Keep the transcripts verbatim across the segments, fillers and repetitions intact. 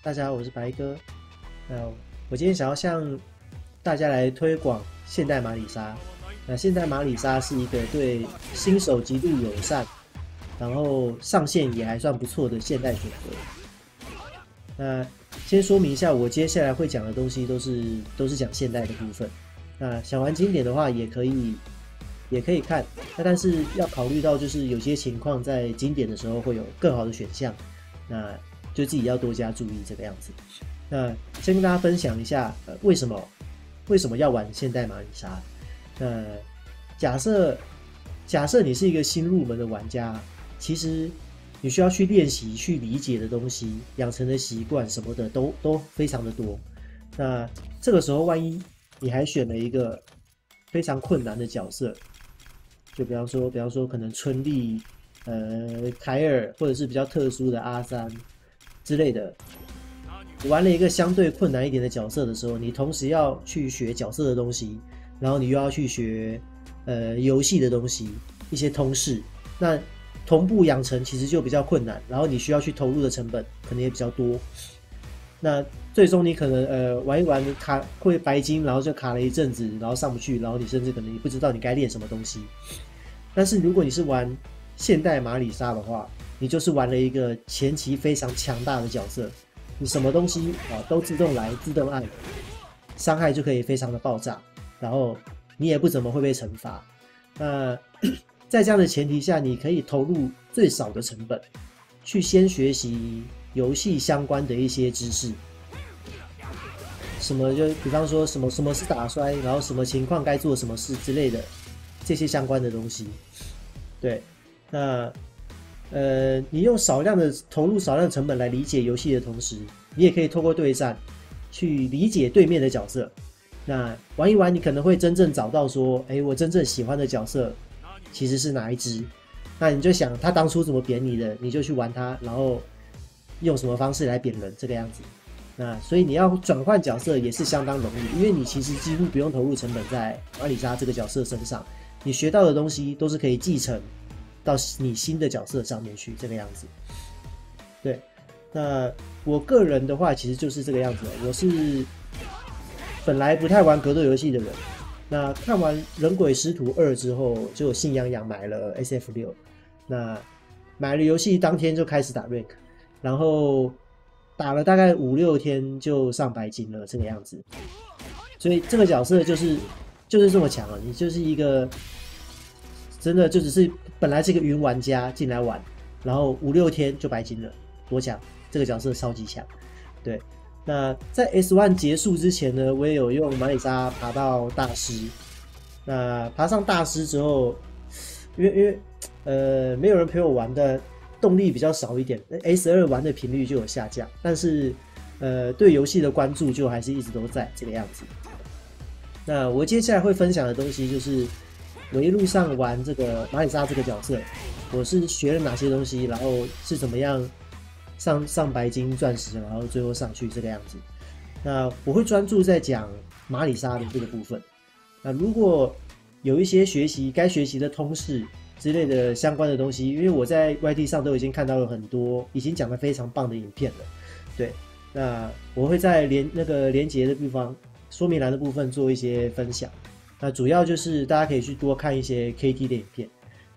大家好，我是白哥。那我今天想要向大家来推广现代马里沙。那现代马里沙是一个对新手极度友善，然后上限也还算不错的现代选择。那先说明一下，我接下来会讲的东西都是都是讲现代的部分。那想玩经典的话，也可以也可以看。那但是要考虑到，就是有些情况在经典的时候会有更好的选项。那就自己要多加注意这个样子。那先跟大家分享一下，呃，为什么为什么要玩现代马里沙？那假设假设你是一个新入门的玩家，其实你需要去练习、去理解的东西、养成的习惯什么的都都非常的多。那这个时候，万一你还选了一个非常困难的角色，就比方说，比方说可能春丽、呃凯尔，或者是比较特殊的阿三之类的，玩了一个相对困难一点的角色的时候，你同时要去学角色的东西，然后你又要去学呃游戏的东西，一些通识，那同步养成其实就比较困难，然后你需要去投入的成本可能也比较多。那最终你可能呃玩一玩卡会白金，然后就卡了一阵子，然后上不去，然后你甚至可能也不知道你该练什么东西。但是如果你是玩现代马里沙的话，你就是玩了一个前期非常强大的角色，你什么东西啊都自动来自动按，伤害就可以非常的爆炸，然后你也不怎么会被惩罚。那在这样的前提下，你可以投入最少的成本，去先学习游戏相关的一些知识，什么就比方说什么什么是打摔，然后什么情况该做什么事之类的，这些相关的东西。对，那呃，你用少量的投入少量的成本来理解游戏的同时，你也可以透过对战去理解对面的角色。那玩一玩，你可能会真正找到说，哎，我真正喜欢的角色其实是哪一只？那你就想他当初怎么扁你的，你就去玩他，然后用什么方式来扁人，这个样子。那所以你要转换角色也是相当容易，因为你其实几乎不用投入成本在马里沙这个角色身上，你学到的东西都是可以继承到你新的角色上面去，这个样子。对，那我个人的话，其实就是这个样子。我是本来不太玩格斗游戏的人，那看完《人鬼师徒二》之后，就心痒痒买了 S F 六。那买了游戏当天就开始打 rank， 然后打了大概五六天就上白金了，这个样子。所以这个角色就是就是这么强啊！你就是一个真的就只是本来是一个云玩家进来玩，然后五六天就白金了，多强！这个角色超级强。对，那在 S 一 结束之前呢，我也有用马里沙爬到大师。那爬上大师之后，因为因为呃没有人陪我玩的动力比较少一点 ，S 二 玩的频率就有下降，但是呃对游戏的关注就还是一直都在这个样子。那我接下来会分享的东西就是我一路上玩这个马里沙这个角色，我是学了哪些东西，然后是怎么样上上白金、钻石，然后最后上去这个样子。那我会专注在讲马里沙的这个部分。那如果有一些学习该学习的通识之类的相关的东西，因为我在 Y T 上都已经看到了很多已经讲得非常棒的影片了，对，那我会在连那个连结的地方说明栏的部分做一些分享。那主要就是大家可以去多看一些 K T 的影片。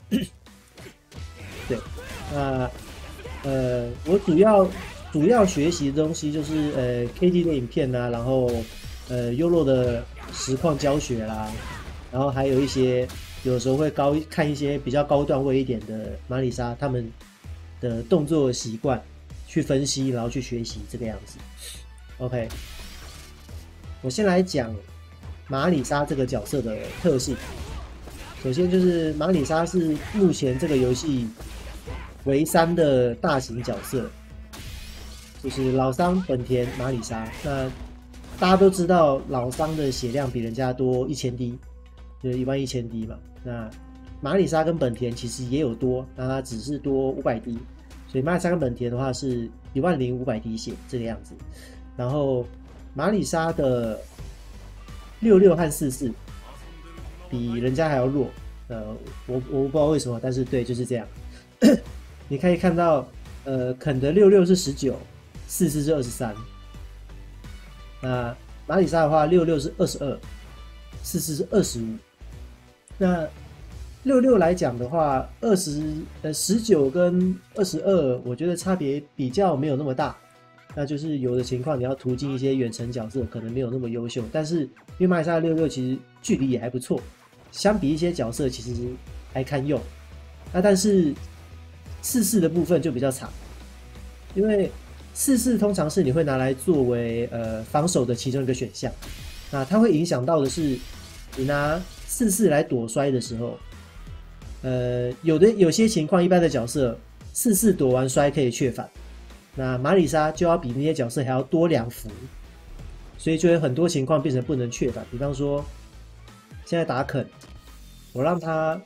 对，那呃，我主要主要学习的东西就是呃 K T 的影片啦，然后呃优洛的实况教学啦，然后还有一些有时候会高看一些比较高段位一点的马里沙他们的动作习惯，去分析，然后去学习这个样子。OK， 我先来讲马里沙这个角色的特性。首先就是马里沙是目前这个游戏为三的大型角色，就是老桑、本田、马里沙。那大家都知道老桑的血量比人家多一千滴，就是一万一千滴嘛。那马里沙跟本田其实也有多，那它只是多五百滴，所以马里沙跟本田的话是一万零五百滴血这个样子。然后马里沙的六六和四四比人家还要弱，呃，我我不知道为什么，但是对就是这样。你可以看到，呃，肯的六六是十九， 四四是二十三。那马里莎的话，六六是二十二，四四是二十五。那六六来讲的话，二十呃十九跟二十二，我觉得差别比较没有那么大。那就是有的情况你要途径一些远程角色，可能没有那么优秀。但是因为马里莎的六六其实距离也还不错，相比一些角色其实还堪用。那但是四四的部分就比较惨，因为四四通常是你会拿来作为呃防守的其中一个选项。那它会影响到的是，你拿四四来躲摔的时候。呃，有的有些情况，一般的角色四四躲完摔可以确反，那马里莎就要比那些角色还要多两伏，所以就有很多情况变成不能确反。比方说，现在打肯，我让他，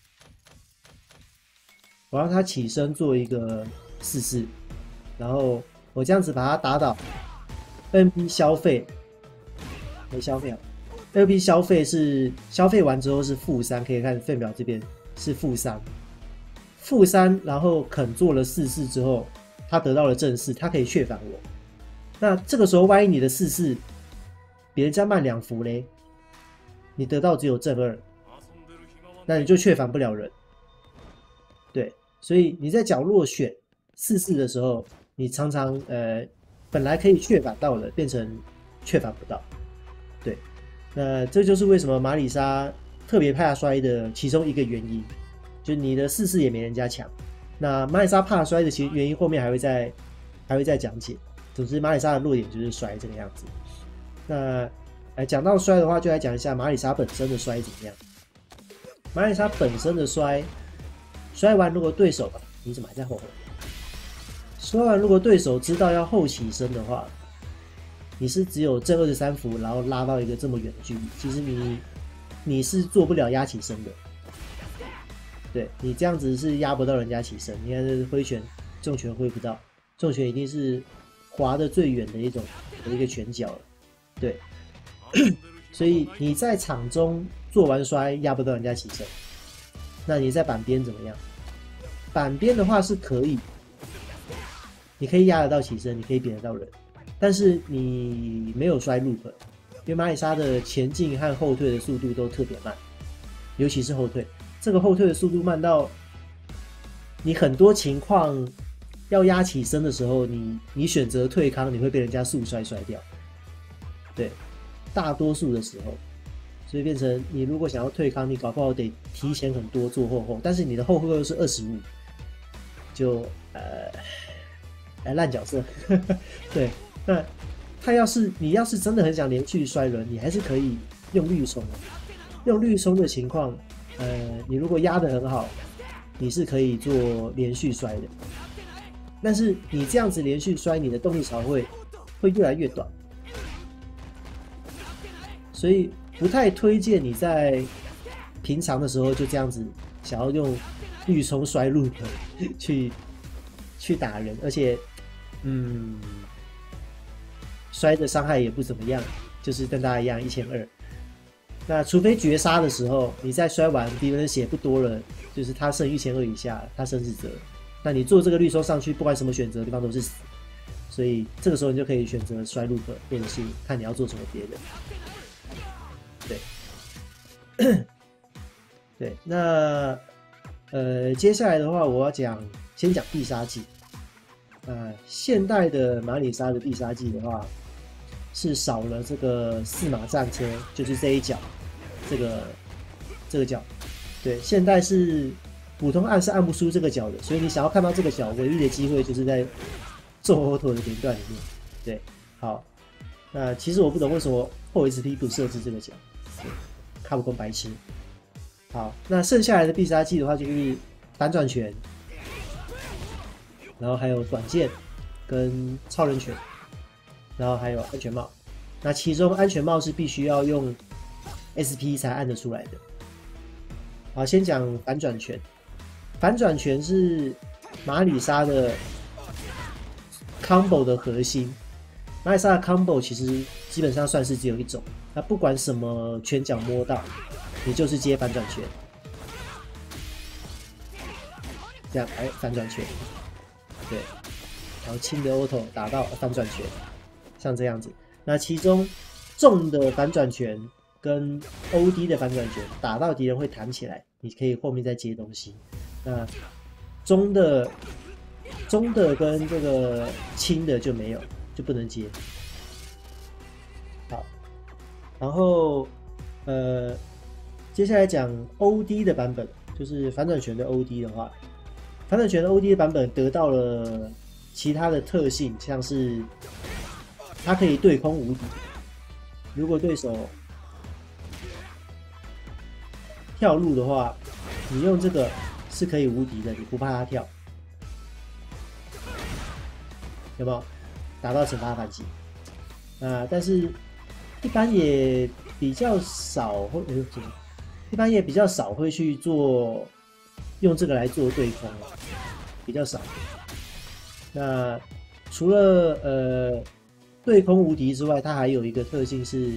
我让他起身做一个四四，然后我这样子把他打倒 ，N P 消费，没消费啊 ，N P 消费是消费完之后是负三，可以看费表这边。是负三，负三，然后肯做了四四之后，他得到了正四，他可以确反我。那这个时候，万一你的四四比人家慢两伏嘞，你得到只有正二，那你就确反不了人。对，所以你在角落选四四的时候，你常常呃本来可以确反到的，变成确反不到。对，那这就是为什么马里莎特别怕摔的其中一个原因，就是你的四四也没人家强。那马里莎怕摔的其实原因后面还会再还会再讲解。总之，马里莎的弱点就是摔这个样子。那哎，讲到摔的话，就来讲一下马里莎本身的摔怎么样。马里莎本身的摔，摔完如果对手你怎么还在后悔？摔完如果对手知道要后起身的话，你是只有正二十三伏，然后拉到一个这么远的距离，其实你。你是做不了压起身的，对你这样子是压不到人家起身。你看这挥拳，重拳挥不到，重拳一定是滑的最远的一种的一个拳脚了，对。所以你在场中做完摔压不到人家起身，那你在板边怎么样？板边的话是可以，你可以压得到起身，你可以扁得到人，但是你没有摔 loop。因为马里莎的前进和后退的速度都特别慢，尤其是后退，这个后退的速度慢到你很多情况要压起身的时候，你你选择退康，你会被人家速摔摔掉。对，大多数的时候，所以变成你如果想要退康，你搞不好得提前很多做后后，但是你的后后又是二十五，就呃，哎烂角色，对，那。他要是你要是真的很想连续摔轮，你还是可以用绿冲的。用绿冲的情况，呃，你如果压得很好，你是可以做连续摔的。但是你这样子连续摔，你的动力槽会会越来越短，所以不太推荐你在平常的时候就这样子想要用绿冲摔路去去打人，而且，嗯。摔的伤害也不怎么样，就是跟大家一样一千二。那除非绝杀的时候，你在摔完敌人的血不多了，就是他剩一千二以下，他生死折。那你做这个绿收上去，不管什么选择，地方都是死。所以这个时候你就可以选择摔 loop， 或者是看你要做什么别的。对，对，那呃接下来的话，我要讲先讲必杀技。呃，现代的马里莎的必杀技的话。是少了这个四马战车，就是这一脚，这个这个脚，对，现代是普通按是按不出这个脚的，所以你想要看到这个脚，唯一的机会就是在重后头的连段里面。对，好，那其实我不懂为什么后 S P 不设置这个脚，卡普空白痴。好，那剩下来的必杀技的话就是反转拳，然后还有短剑跟超人拳。然后还有安全帽，那其中安全帽是必须要用 S P 才按得出来的。好，先讲反转拳。反转拳是马里莎的 combo 的核心。马里莎的 combo 其实基本上算是只有一种，那不管什么拳脚摸到，你就是接反转拳。这样，哎，反转拳，对， 然后轻的 auto 打到反转拳，像这样子。那其中重的反转拳跟 O D 的反转拳打到敌人会弹起来，你可以后面再接东西。那中的中的跟这个轻的就没有，就不能接。好，然后呃，接下来讲 O D 的版本，就是反转拳的 O D 的话，反转拳的 O D 的版本得到了其他的特性，像是它可以对空无敌。如果对手跳路的话，你用这个是可以无敌的，你不怕他跳，有没有？达到惩罚反击。啊，但是一般也比较少会，哎呦，怎么？一般也比较少会去做用这个来做对空了，比较少。那除了呃对空无敌之外，它还有一个特性是，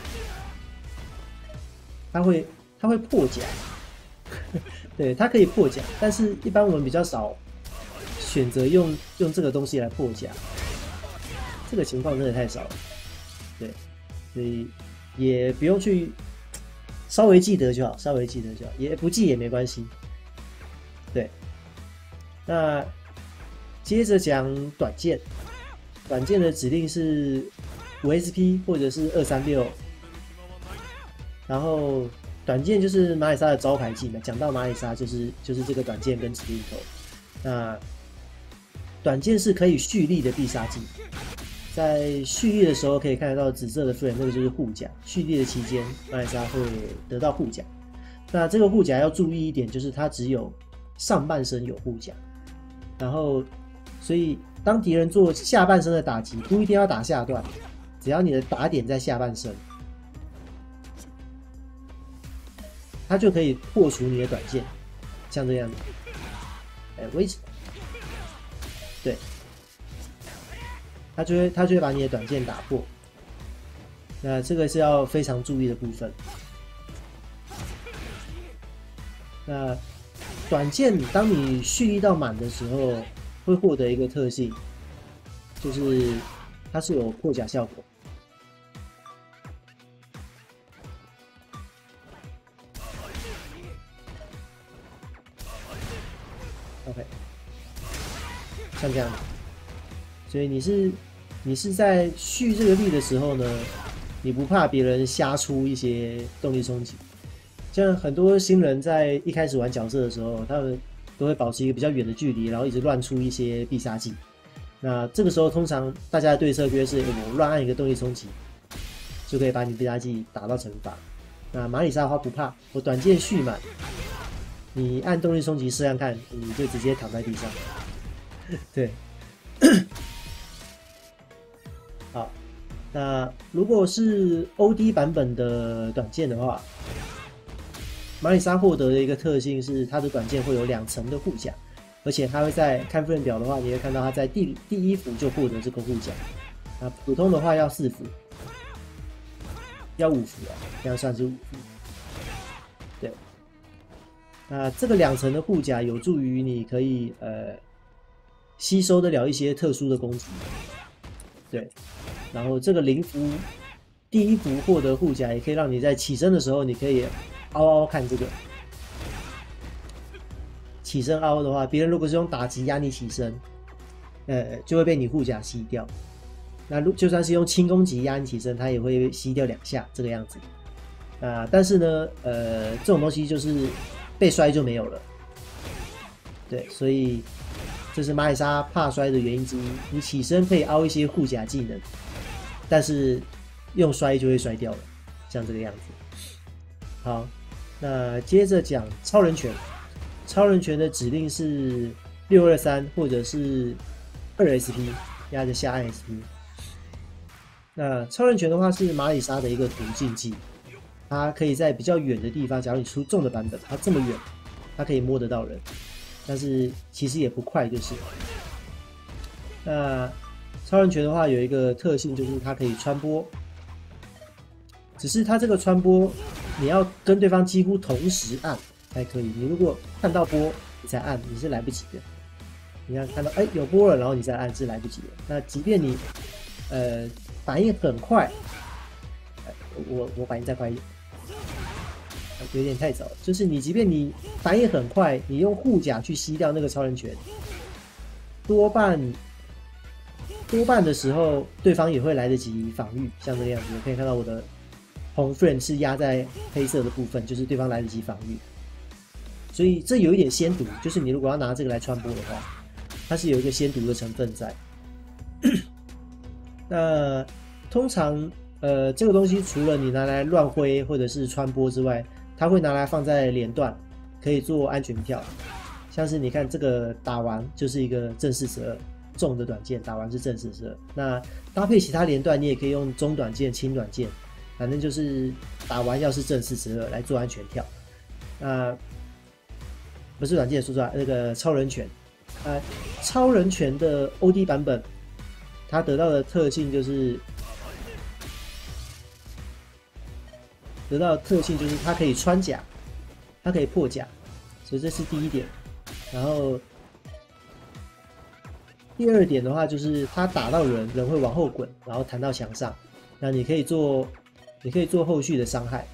它会它会破甲。对，它可以破甲，但是一般我们比较少选择用用这个东西来破甲，这个情况真的太少了。对，所以也不用去稍微记得就好，稍微记得就好，也不记也没关系。对，那接着讲短剑，短剑的指令是五 S P 或者是二三六，然后短剑就是马里莎的招牌技嘛。讲到马里莎，就是就是这个短剑跟指令头。那短剑是可以蓄力的必杀技，在蓄力的时候可以看得到紫色的 frame， 那个就是护甲。蓄力的期间，马里莎会得到护甲。那这个护甲要注意一点，就是它只有上半身有护甲，然后所以当敌人做下半身的打击，不一定要打下段，只要你的打点在下半身，它就可以破除你的短剑，像这样子。哎，维持，对，它就会它就会把你的短剑打破。那这个是要非常注意的部分。那短剑当你蓄力到满的时候，会获得一个特性，就是它是有破甲效果。OK， 像这样，所以你是你是在蓄这个力的时候呢，你不怕别人瞎出一些动力冲击。像很多新人在一开始玩角色的时候，他们都会保持一个比较远的距离，然后一直乱出一些必杀技。那这个时候通常大家的对策就会是，我乱按一个动力冲击，就可以把你必杀技打到惩罚。那马里莎的话不怕，我短剑蓄满，你按动力冲击试看看，你就直接躺在地上。对，好，那如果是 O D 版本的短剑的话，马里莎获得的一个特性是，它的短剑会有两层的护甲，而且它会在看分表的话，你会看到它在第第一幅就获得这个护甲。那普通的话要四幅，要五幅啊，这样算是五幅。对，那这个两层的护甲有助于你可以呃吸收得了一些特殊的攻击。对，然后这个零幅第一幅获得护甲，也可以让你在起身的时候，你可以凹凹看这个。起身凹的话，别人如果是用打击压你起身，呃，就会被你护甲吸掉。那就算是用轻攻击压你起身，它也会吸掉两下这个样子。啊、呃，但是呢，呃，这种东西就是被摔就没有了。对，所以这是马里莎怕摔的原因之一。你起身可以凹一些护甲技能，但是用摔就会摔掉了，像这个样子。好，那接着讲超人拳。超人拳的指令是六二三或者是二 S P， 压着下按 S P。那超人拳的话是马里莎的一个途径技，它可以在比较远的地方，假如你出重的版本，它这么远，它可以摸得到人，但是其实也不快就是。那超人拳的话有一个特性，就是它可以穿波，只是它这个穿波你要跟对方几乎同时按才可以。你如果看到波你才按，你是来不及的。 你看看到哎有波了，然后你再按是来不及了。那即便你呃反应很快，我我反应再快一点，有点太早了。就是你即便你反应很快，你用护甲去吸掉那个超人拳，多半多半的时候对方也会来得及防御，像这个样子，可以看到我的红 frame 是压在黑色的部分，就是对方来得及防御。所以这有一点先读，就是你如果要拿这个来穿播的话，它是有一个先读的成分在。那通常呃这个东西除了你拿来乱挥或者是穿播之外，它会拿来放在连段，可以做安全跳。像是你看这个打完就是一个正四十二重的短剑，打完是正四十二。那搭配其他连段，你也可以用中短剑、轻短剑，反正就是打完要是正四十二来做安全跳。那不是短剑，说出来那个超人拳，呃，超人拳的 O D 版本，它得到的特性就是得到的特性就是它可以穿甲，它可以破甲，所以这是第一点。然后第二点的话，就是它打到人，人会往后滚，然后弹到墙上，那你可以做，你可以做后续的伤害。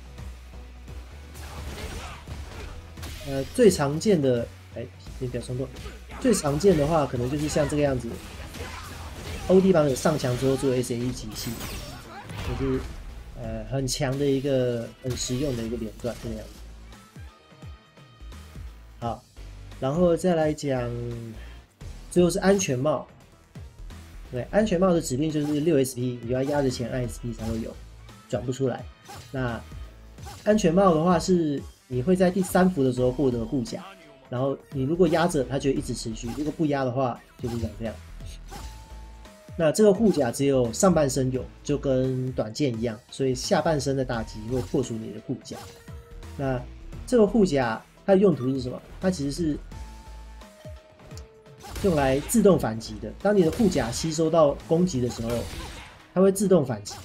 呃，最常见的，哎，你不要冲动。最常见的话，可能就是像这个样子 ，O D 版本上墙之后做 S A E 集系，就是呃很强的一个很实用的一个连段这个样子。好，然后再来讲，最后是安全帽。对，安全帽的指令就是六 S P， 你要压着前按 S P 才会有，转不出来。那安全帽的话是。你会在第三伏的时候获得护甲，然后你如果压着，它就一直持续；如果不压的话，就是长这样。那这个护甲只有上半身有，就跟短剑一样，所以下半身的打击会破除你的护甲。那这个护甲它的用途是什么？它其实是用来自动反击的。当你的护甲吸收到攻击的时候，它会自动反击。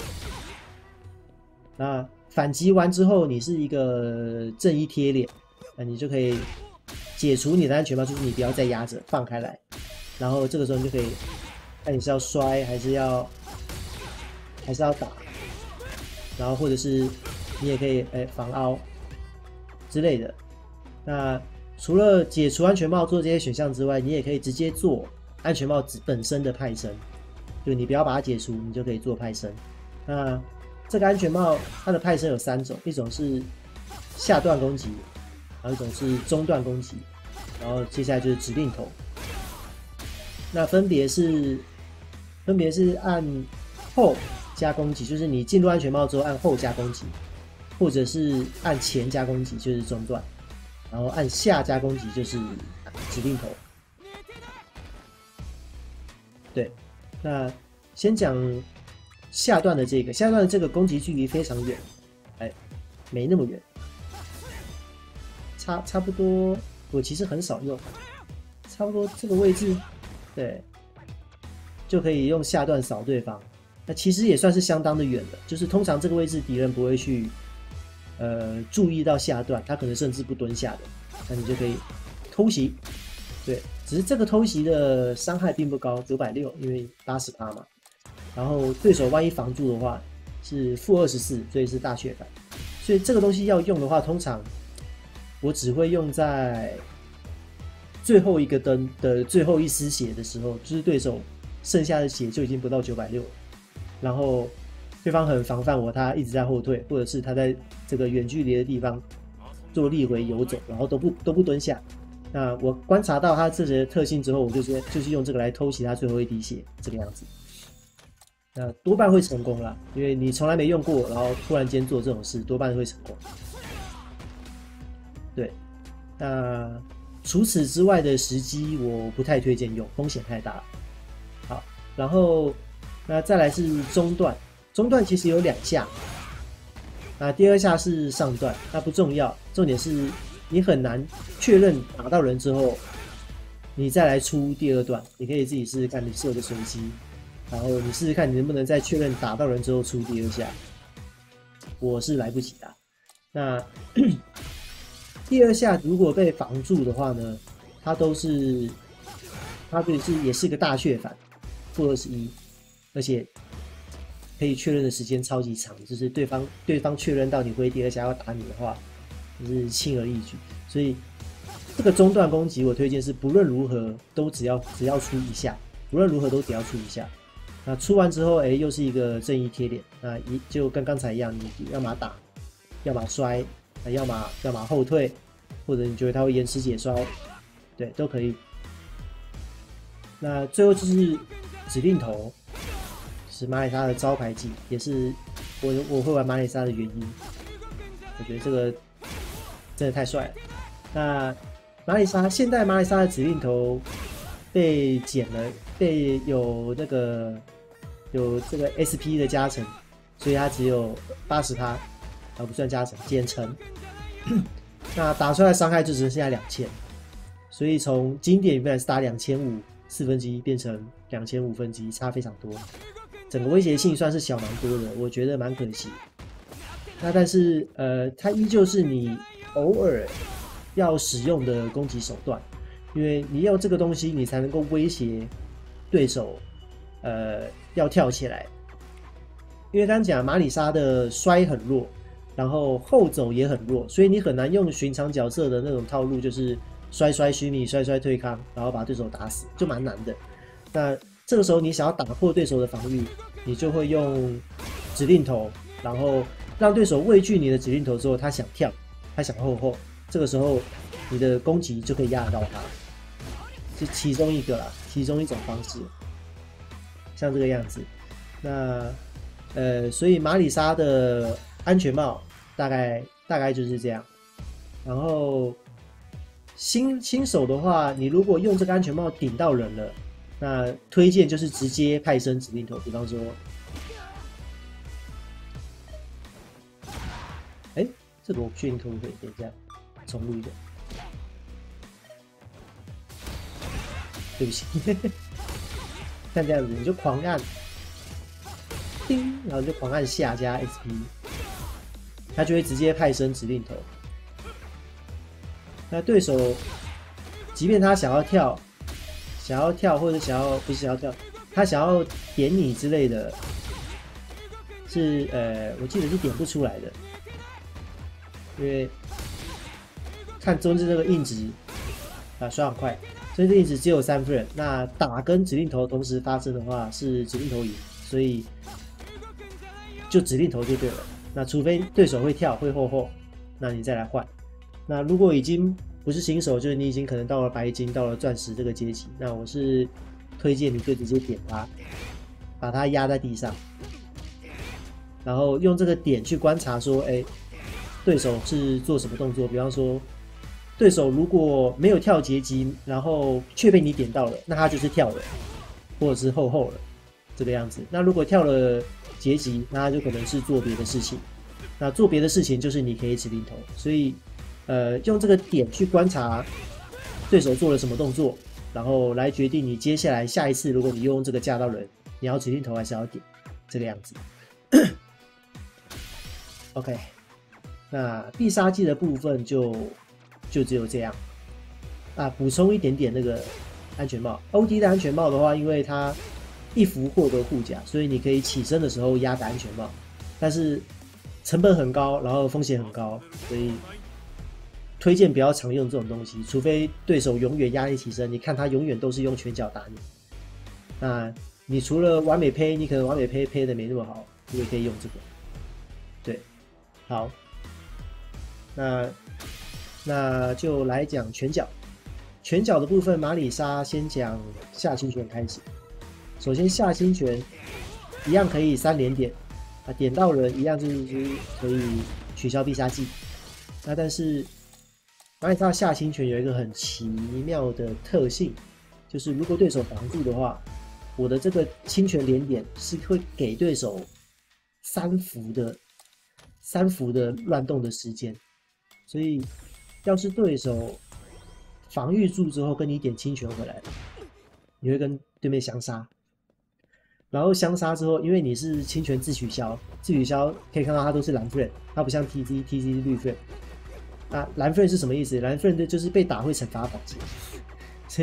那反击完之后，你是一个正一贴脸，那你就可以解除你的安全帽，就是你不要再压着，放开来。然后这个时候你就可以，看你是要摔还是要还是要打，然后或者是你也可以哎防凹之类的。那除了解除安全帽做这些选项之外，你也可以直接做安全帽本身的派生，就你不要把它解除，你就可以做派生。那这个安全帽它的派生有三种，一种是下段攻击，然后一种是中段攻击，然后接下来就是指令头。那分别是分别是按后加攻击，就是你进入安全帽之后按后加攻击，或者是按前加攻击，就是中段，然后按下加攻击就是指令头。对，那先讲。下段的这个，下段的这个攻击距离非常远，哎，没那么远，差差不多，我其实很少用，差不多这个位置，对，就可以用下段扫对方。那其实也算是相当的远了，就是通常这个位置敌人不会去，呃，注意到下段，他可能甚至不蹲下的，那你就可以偷袭，对，只是这个偷袭的伤害并不高，九百六，因为八十趴嘛。然后对手万一防住的话是负二十四，所以是大血反。所以这个东西要用的话，通常我只会用在最后一个灯的最后一丝血的时候，就是对手剩下的血就已经不到九百六了，然后对方很防范我，他一直在后退，或者是他在这个远距离的地方做力回游走，然后都不都不蹲下。那我观察到他这些特性之后，我就说就是用这个来偷袭他最后一滴血，这个样子。那多半会成功啦，因为你从来没用过，然后突然间做这种事，多半会成功。对，那除此之外的时机，我不太推荐用，风险太大了。好，然后那再来是中段，中段其实有两下，那第二下是上段，那不重要，重点是你很难确认打到人之后，你再来出第二段，你可以自己试试看，你设个随机。然后你试试看，你能不能在确认打到人之后出第二下？我是来不及的。那第二下如果被防住的话呢，它都是它就是也是一个大血反，负二十一，而且可以确认的时间超级长，就是对方对方确认到你回敌而且要打你的话，就是轻而易举。所以这个中段攻击我推荐是不论如何都只要只要出一下，不论如何都只要出一下。那出完之后，哎，又是一个正义贴脸，那一就跟刚才一样，你要么打，要么摔，要么要么后退，或者你觉得它会延迟解摔，对，都可以。那最后就是指令头，是马里莎的招牌技，也是我我会玩马里莎的原因。我觉得这个真的太帅了。那马里莎现代马里莎的指令头被减了，被有那个有这个 S P 的加成，所以它只有 百分之八十，啊不算加成，减成。那打出来的伤害就只剩下两千，所以从经典原本是打两千五四分之一变成两千五分之一，差非常多。整个威胁性算是小蛮多的，我觉得蛮可惜。那但是呃，它依旧是你偶尔要使用的攻击手段，因为你用这个东西，你才能够威胁对手，呃，要跳起来。因为刚刚讲马里莎的摔很弱，然后后走也很弱，所以你很难用寻常角色的那种套路，就是摔摔虚拟、摔摔对抗，然后把对手打死，就蛮难的。那这个时候你想要打破对手的防御，你就会用指令头，然后让对手畏惧你的指令头之后，他想跳，他想后后，这个时候你的攻击就可以压得到他，是其中一个啦，其中一种方式，像这个样子。那呃，所以马里莎的安全帽大概大概就是这样。然后新新手的话，你如果用这个安全帽顶到人了，那推荐就是直接派生指令头，比方说，哎，这个我不确定可不可以，等一下重录一个，对不起，像这样子你就狂按，叮，然后就狂按下加 S P， 它就会直接派生指令头。那对手即便他想要跳。想要跳或者想要不是想要跳，他想要点你之类的，是呃，我记得是点不出来的，因为看中间这个硬直啊，刷很快，所以这硬直只有三分。那打跟指令头同时发生的话是指令头赢，所以就指令头就对了。那除非对手会跳会后后，那你再来换。那如果已经不是新手，就是你已经可能到了白金、到了钻石这个阶级，那我是推荐你就直接点它，把它压在地上，然后用这个点去观察说，哎，对手是做什么动作。比方说，对手如果没有跳阶级，然后却被你点到了，那他就是跳了，或者是后后了，这个样子。那如果跳了阶级，那他就可能是做别的事情。那做别的事情就是你可以指令头，所以。呃，用这个点去观察对手做了什么动作，然后来决定你接下来下一次，如果你用这个架到人，你要指令头还是要点，这个样子。OK， 那必杀技的部分就就只有这样啊。补充一点点那个安全帽 ，O D 的安全帽的话，因为它一服获得护甲，所以你可以起身的时候压个安全帽，但是成本很高，然后风险很高，所以。推荐不要常用这种东西，除非对手永远压力提升，你看他永远都是用拳脚打你。那你除了完美胚，你可能完美胚胚的没那么好，你也可以用这个。对，好，那那就来讲拳脚。拳脚的部分，马里莎先讲下清拳开始。首先下清拳一样可以三连点啊，点到人一样就是可以取消必杀技。那但是。马里莎下清拳有一个很奇妙的特性，就是如果对手防住的话，我的这个清拳连点是会给对手三伏的三伏的乱动的时间，所以要是对手防御住之后跟你点清拳回来，你会跟对面相杀，然后相杀之后，因为你是清拳自取消，自取消可以看到它都是蓝 frame， 它不像 T Z，T Z 是绿 frame。啊，蓝 frame 是什么意思？蓝 frame 就是被打会惩罚反击，所以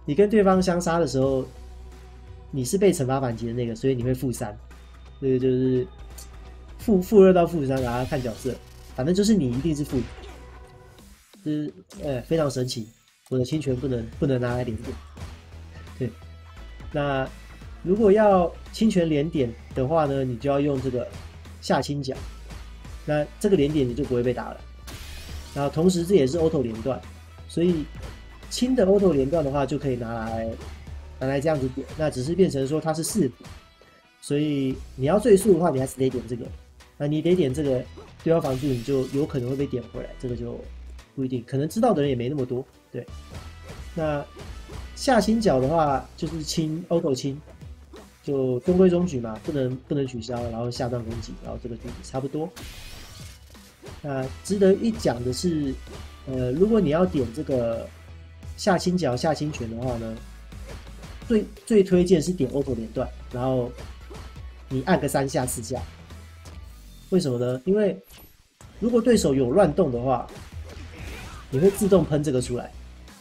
你跟对方相杀的时候，你是被惩罚反击的那个，所以你会负三，这个就是负负二到负三，然后看角色，反正就是你一定是负，就是呃非常神奇。我的侵权不能不能拿来连点，对。那如果要侵权连点的话呢，你就要用这个下清角，那这个连点你就不会被打了。然后同时这也是 auto 连段，所以轻的 auto 连段的话就可以拿来拿来这样子点，那只是变成说它是四补，所以你要最速的话，你还是得点这个。那你得点这个对方防住，你就有可能会被点回来，这个就不一定，可能知道的人也没那么多。对，那下清角的话就是清 auto 清，就中规中矩嘛，不能不能取消，然后下段攻击，然后这个距离差不多。那值得一讲的是，呃，如果你要点这个下清角、下清拳的话呢，最最推荐是点 auto 连段，然后你按个三下四下。为什么呢？因为如果对手有乱动的话，你会自动喷这个出来，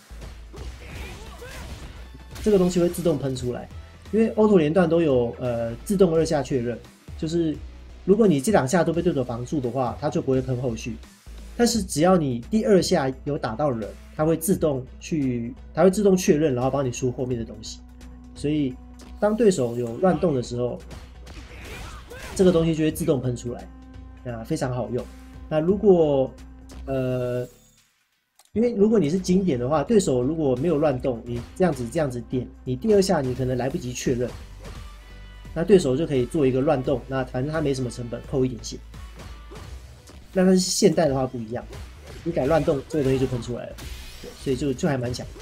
这个东西会自动喷出来，因为 auto 连段都有呃自动二下确认，就是如果你这两下都被对手防住的话，它就不会喷后续。但是只要你第二下有打到人，它会自动去，它会自动确认，然后帮你输后面的东西。所以当对手有乱动的时候，这个东西就会自动喷出来，啊，非常好用。那如果呃，因为如果你是经典的话，对手如果没有乱动，你这样子这样子点，你第二下你可能来不及确认，那对手就可以做一个乱动，那反正他没什么成本，扣一点血。那但是现代的话不一样，你改乱动，这个东西就喷出来了，对，所以就就还蛮强。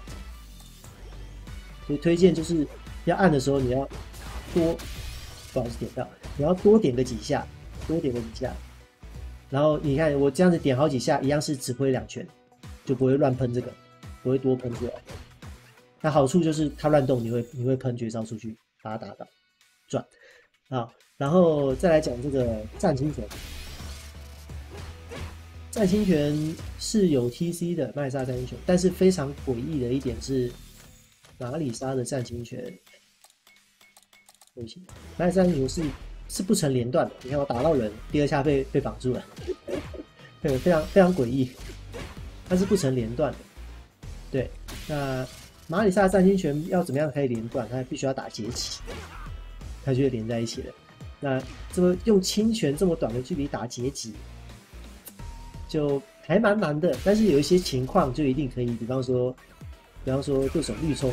所以推荐就是要按的时候，你要多，不好意思点到，你要多点个几下，多点个几下。然后你看我这样子点好几下，一样是只挥两拳，就不会乱喷这个，不会多喷出来。那好处就是它乱动，你会你会喷绝招出去，把它打倒，转啊。然后再来讲这个战清拳。战清拳是有 T C 的麦莎战清拳，但是非常诡异的一点是，马里莎的战清拳，对不起，麦莎战清拳是是不成连段的。你看我打到人，第二下被被绑住了，对，非常非常诡异，它是不成连段的。对，那马里莎的战清拳要怎么样可以连段？它必须要打截击，它就会连在一起了。那这么用轻拳这么短的距离打截击，就还蛮难的，但是有一些情况就一定可以，比方说，比方说对手绿冲，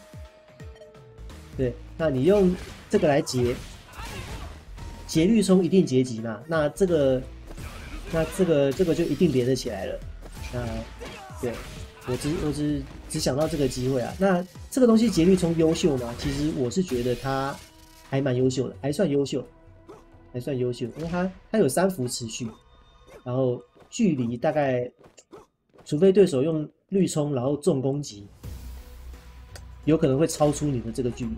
对，那你用这个来截，截绿冲一定截击嘛，那这个，那这个这个就一定连得起来了，那对我只我只只想到这个机会啊，那这个东西截绿冲优秀吗？其实我是觉得它还蛮优秀的，还算优秀，还算优秀，因为它它有三伏持续，然后距离大概，除非对手用绿冲然后重攻击，有可能会超出你的这个距离，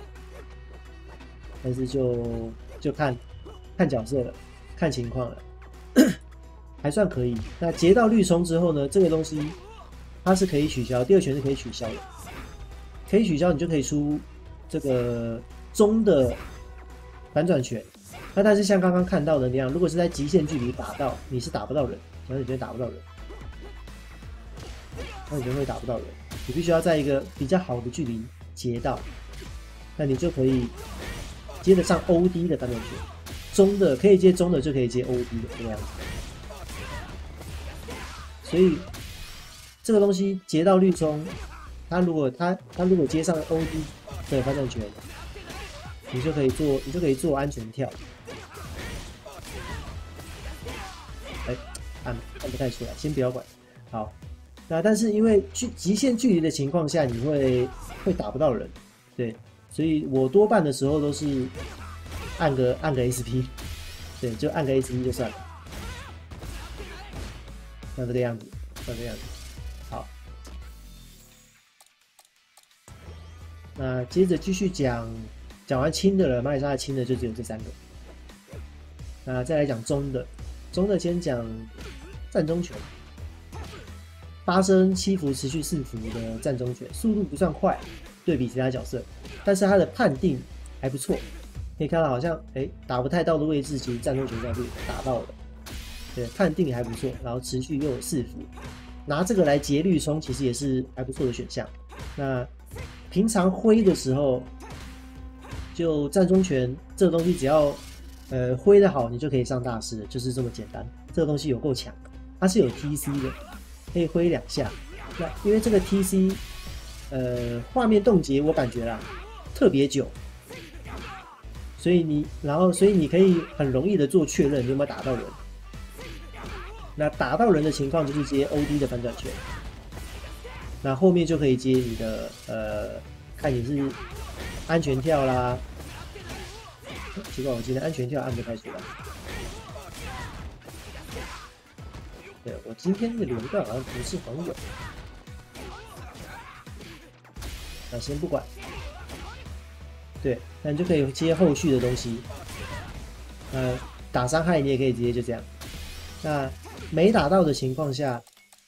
但是就就看看角色了，看情况了，还算可以。那截到绿冲之后呢，这个东西它是可以取消，第二拳是可以取消的，可以取消，你就可以出这个中的反转拳。那但是像刚刚看到的那样，如果是在极限距离打到，你是打不到人，反转拳打不到人，反转拳会打不到人，你必须要在一个比较好的距离截到，那你就可以接得上 O D 的反转拳，中的可以接中的就可以接 O D 的这个样子。所以这个东西截到绿冲，它如果它它如果接上 O D 的反转拳，你就可以做你就可以做安全跳。哎，按按不太出来，先不要管。好，那但是因为距极限距离的情况下，你会会打不到人，对，所以我多半的时候都是按个按个 S P， 对，就按个 S P 就算了，像这个样子，像这个样子。好，那接着继续讲，讲完轻的了，马里莎的轻的就只有这三个。那再来讲中的。中的先讲战中拳， 发生七伏持续四伏的战中拳，速度不算快，对比其他角色，但是他的判定还不错。可以看到好像哎打不太到的位置，其实战中拳下去打到了，对，判定还不错，然后持续又有四伏，拿这个来截绿冲，其实也是还不错的选项。那平常挥的时候，就战中拳这个东西只要呃挥得好，你就可以上大师了，就是这么简单。这个东西有够强，它是有 T C 的，可以挥两下。那因为这个 T C， 呃，画面冻结我感觉啦特别久。所以你，然后，所以你可以很容易的做确认你有没有打到人。那打到人的情况就是接 O D 的反转拳，那后面就可以接你的呃，看你是安全跳啦。奇怪，我今天安全跳按不太出来。对，我今天的连段好像不是很稳。那先不管。对，那你就可以接后续的东西。呃，打伤害你也可以直接就这样。那没打到的情况下，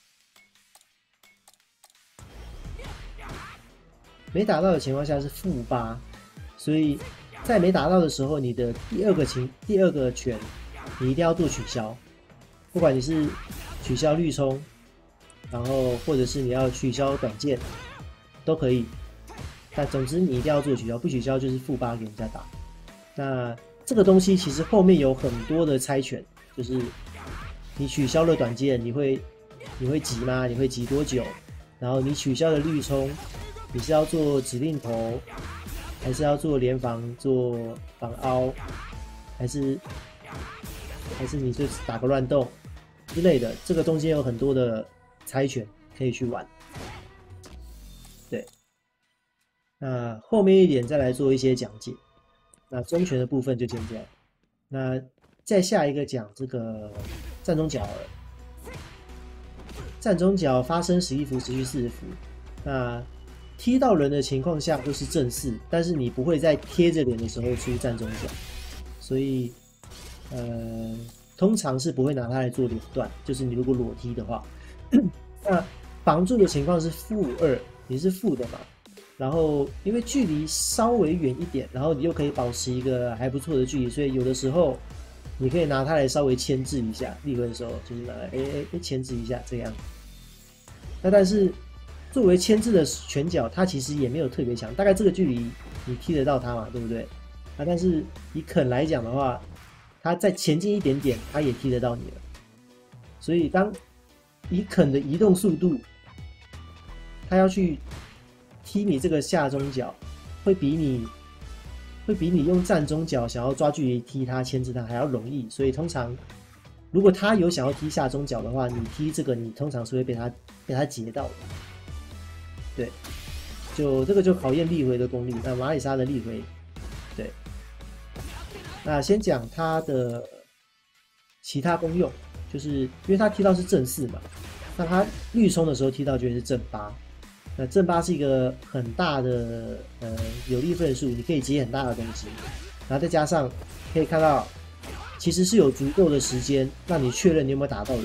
没打到的情况下是负八，所以在没打到的时候，你的第二个情第二个拳，你一定要做取消，不管你是取消绿冲，然后或者是你要取消短剑，都可以。但总之你一定要做取消，不取消就是负八给人家打。那这个东西其实后面有很多的猜拳，就是你取消了短剑，你会你会急吗？你会急多久？然后你取消了绿冲，你是要做指令头，还是要做联防做防凹，还是还是你就打个乱动之类的？这个中间有很多的猜拳可以去玩。对。那后面一点再来做一些讲解。那中拳的部分就先这样。那再下一个讲这个战中脚了。战中脚发生十一伏，持续四十伏。那踢到人的情况下会是正四，但是你不会在贴着脸的时候出战中脚，所以呃，通常是不会拿它来做连段。就是你如果裸踢的话，那防住的情况是负二，你是负的嘛？然后因为距离稍微远一点，然后你又可以保持一个还不错的距离，所以有的时候你可以拿它来稍微牵制一下，立挥的时候就是拿来哎哎哎牵制一下这样。那但是作为牵制的拳脚，它其实也没有特别强，大概这个距离你踢得到它嘛，对不对？啊，但是以肯来讲的话，它再前进一点点，它也踢得到你了。所以当以肯的移动速度，它要去踢你这个下中脚，会比你会比你用站中脚想要抓距离踢它牵制它还要容易，所以通常如果他有想要踢下中脚的话，你踢这个你通常是会被他被他截到的。对，就这个就考验立回的功力。那马里莎的立回，对，那先讲它的其他功用，就是因为它踢到是正四嘛，那它绿冲的时候踢到就会是正八。那正八是一个很大的呃有利分数，你可以接很大的东西，然后再加上可以看到，其实是有足够的时间让你确认你有没有打到人，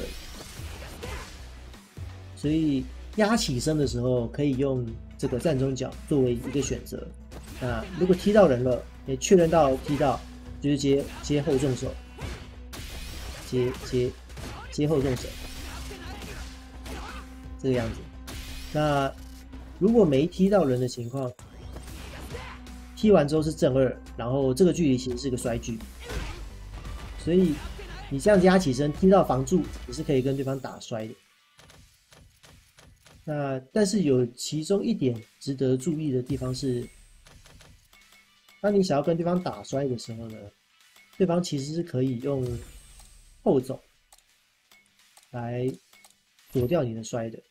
所以压起身的时候可以用这个站中脚作为一个选择。那如果踢到人了，也确认到踢到，就是接接后重手，接接接后重手，这个样子。那如果没踢到人的情况，踢完之后是正二，然后这个距离其实是个衰距，所以你这样压起身踢到防住，你是可以跟对方打摔的。那但是有其中一点值得注意的地方是，当你想要跟对方打摔的时候呢，对方其实是可以用后走来躲掉你的摔的。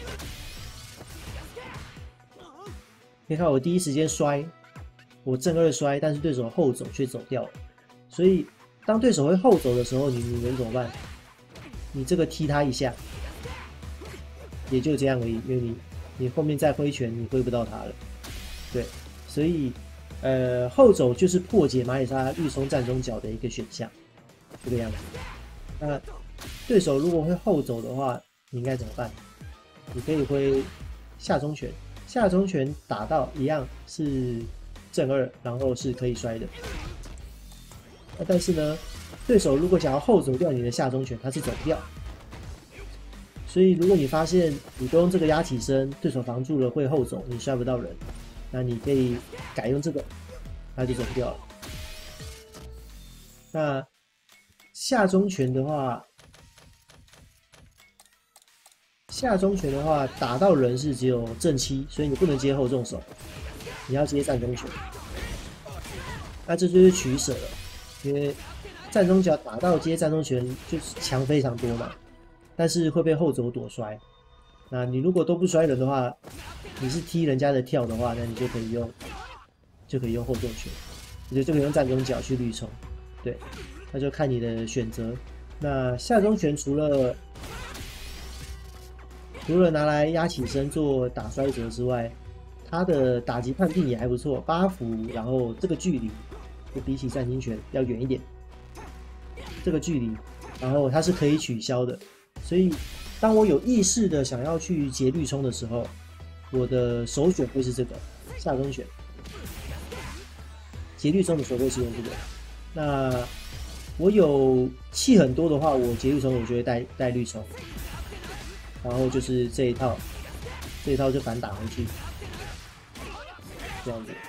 可以看我第一时间摔，我正二摔，但是对手后走却走掉了。所以当对手会后走的时候，你你能怎么办？你这个踢他一下，也就这样而已，因为你你后面再挥拳，你挥不到他了。对，所以呃后走就是破解马里莎绿冲站中脚的一个选项，这个样子。那对手如果会后走的话，你应该怎么办？ 你可以挥下中拳，下中拳打到一样是正二，然后是可以摔的。那但是呢，对手如果想要后走掉你的下中拳，他是走不掉。所以如果你发现你都用这个压起身，对手防住了会后走，你摔不到人，那你可以改用这个，他就走不掉了。那下中拳的话，下中拳的话打到人是只有正七，所以你不能接后重手，你要接站中拳。那这就是取舍了，因为站中脚打到接站中拳就是强非常多嘛。但是会被后走躲摔，那你如果都不摔人的话，你是踢人家的跳的话，那你就可以用，就可以用后重拳，你就就可以用站中脚去绿冲，对，那就看你的选择。那下中拳除了除了拿来压起身做打摔折之外，它的打击判定也还不错，八伏，然后这个距离就比起战金拳要远一点，这个距离，然后它是可以取消的。所以，当我有意识的想要去截绿冲的时候，我的首选会是这个下中拳。截绿冲的时候会是用这个。那我有气很多的话，我截绿冲我就会带带绿冲，然后就是这一套，这一套就反打回去，这样子。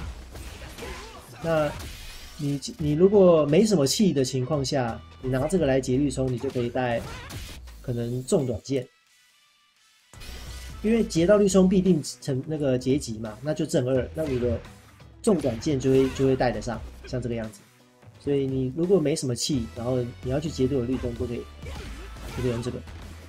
那你你如果没什么气的情况下，你拿这个来截绿冲，你就可以带。可能重短剑，因为截到绿冲必定成那个截击嘛，那就正二，那你的重短剑就会就会带得上，像这个样子。所以你如果没什么气，然后你要去截对我绿冲，都可以，就可以用这个，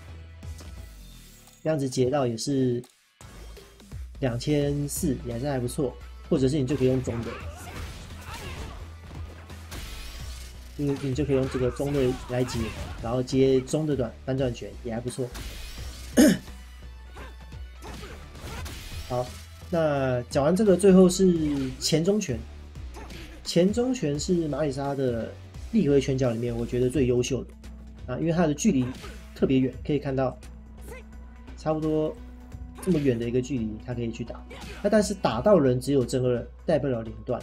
这样子截到也是两千四，也是还不错。或者是你就可以用中的，你你就可以用这个中的来接，然后接中的短翻转拳也还不错。好，那讲完这个，最后是前中拳。前中拳是马里莎的立回拳脚里面我觉得最优秀的啊，因为它的距离特别远，可以看到差不多这么远的一个距离，它可以去打。那但是打到人只有正二，带不了连段。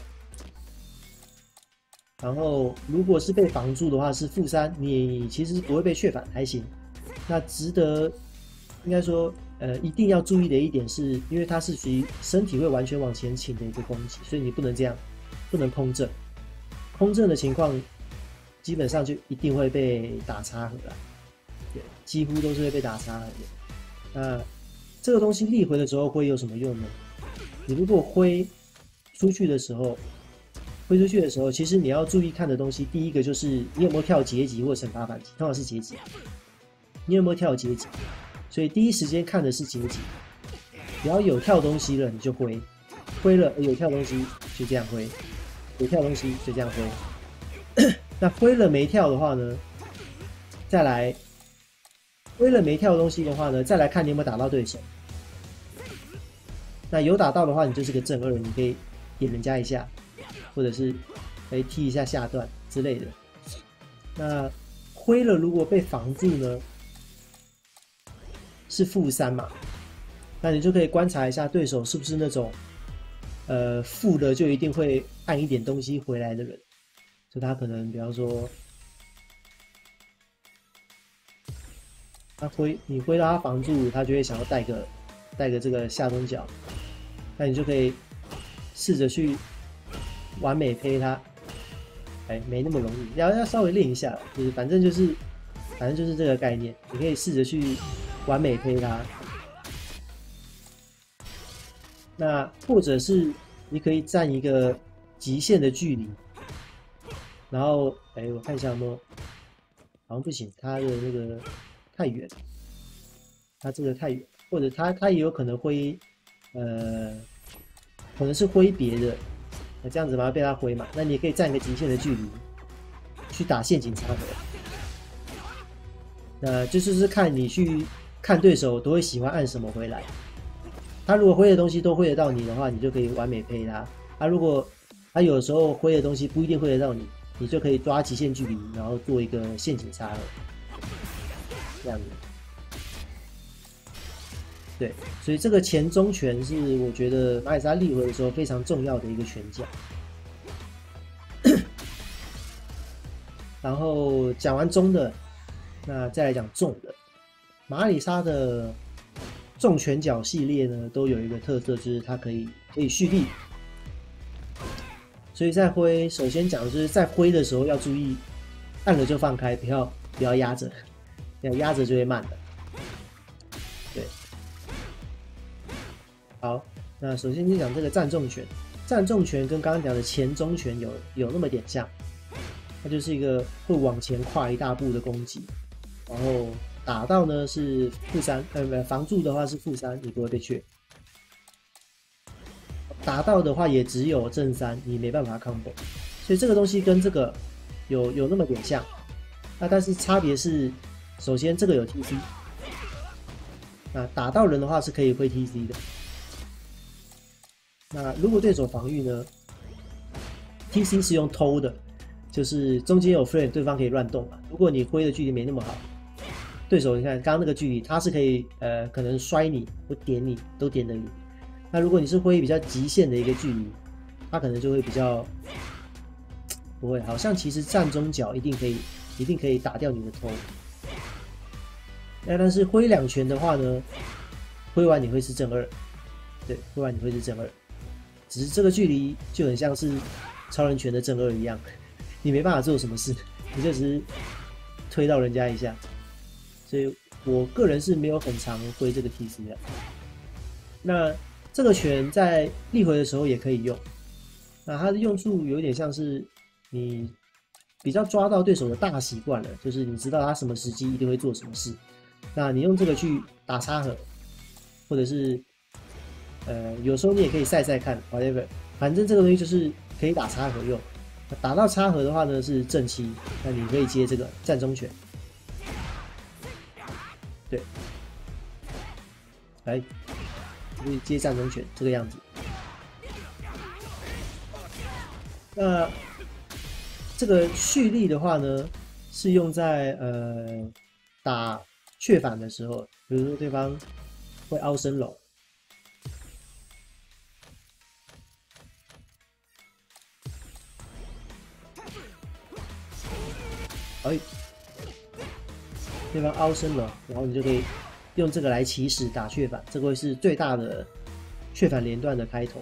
然后如果是被防住的话是负三，你其实不会被血反，还行。那值得应该说呃一定要注意的一点是，因为它是属于身体会完全往前倾的一个攻击，所以你不能这样，不能空正。空正的情况基本上就一定会被打插合了，对，几乎都是会被打插合的。那这个东西立回的时候会有什么用呢？你如果挥出去的时候。挥出去的时候，其实你要注意看的东西，第一个就是你有没有跳截击或惩罚反击，通常是截击。你有没有跳截击？所以第一时间看的是截击。只要有跳东西了，你就挥，挥了有跳东西就这样挥，有跳东西就这样挥。那挥了没跳的话呢？再来，挥了没跳东西的话呢，再来看你有没有打到对手。那有打到的话，你就是个正二，你可以点人家一下。或者是可以踢一下下段之类的。那挥了如果被防住呢，是负三嘛？那你就可以观察一下对手是不是那种，呃，负的就一定会按一点东西回来的人。就他可能比方说，他挥你挥到他防住，他就会想要带个带个这个下中脚，那你就可以试着去。完美配他，哎，没那么容易，要要稍微练一下，就是反正就是，反正就是这个概念，你可以试着去完美配他。那或者是你可以站一个极限的距离，然后，哎，我看一下有没有，好像不行，他的那个太远，他这个太远，或者他他也有可能挥，呃，可能是挥别的。那这样子嘛，被他挥嘛，那你也可以站一个极限的距离去打陷阱插合。那这就是看你去看对手都会喜欢按什么回来。他如果挥的东西都挥得到你的话，你就可以完美配他。他如果他有时候挥的东西不一定挥得到你，你就可以抓极限距离，然后做一个陷阱插合，这样子。 对，所以这个前中拳是我觉得马里莎立回的时候非常重要的一个拳脚。然后讲完中的，那再来讲重的。马里莎的重拳脚系列呢，都有一个特色，就是它可以可以蓄力。所以在挥，首先讲的就是在挥的时候要注意，按了就放开，不要不要压着，要压着就会慢的。对，好，那首先先讲这个站重拳，站重拳跟刚刚讲的前中拳有有那么点像。它就是一个会往前跨一大步的攻击，然后打到呢是负三，呃，防住的话是负三，你不会被缺。打到的话也只有正三，你没办法 combo。所以这个东西跟这个有有那么点像，那但是差别是，首先这个有 T C， 那打到人的话是可以挥 T C 的。那如果对手防御呢 ，T C 是用偷的。就是中间有 frame， 对方可以乱动嘛。如果你挥的距离没那么好，对手你看刚刚那个距离，他是可以呃可能摔你或点你都点得赢。那如果你是挥比较极限的一个距离，他可能就会比较不会。好像其实站中脚一定可以一定可以打掉你的头。那但是挥两拳的话呢，挥完你会是正二，对，挥完你会是正二，只是这个距离就很像是超人拳的正二一样。你没办法做什么事，你就只是推到人家一下，所以我个人是没有很常挥这个 T C 的。那这个拳在立回的时候也可以用，那它的用处有点像是你比较抓到对手的大习惯了，就是你知道他什么时机一定会做什么事，那你用这个去打插合，或者是呃有时候你也可以赛赛看 ，whatever， 反正这个东西就是可以打插合用。打到插合的话呢是正七，那你可以接这个站中拳，对，来，可以接站中拳这个样子。那这个蓄力的话呢，是用在呃打雀反的时候，比如说对方会凹身楼。哎，对方凹身了，然后你就可以用这个来起始打雀反，这个会是最大的雀反连段的开头。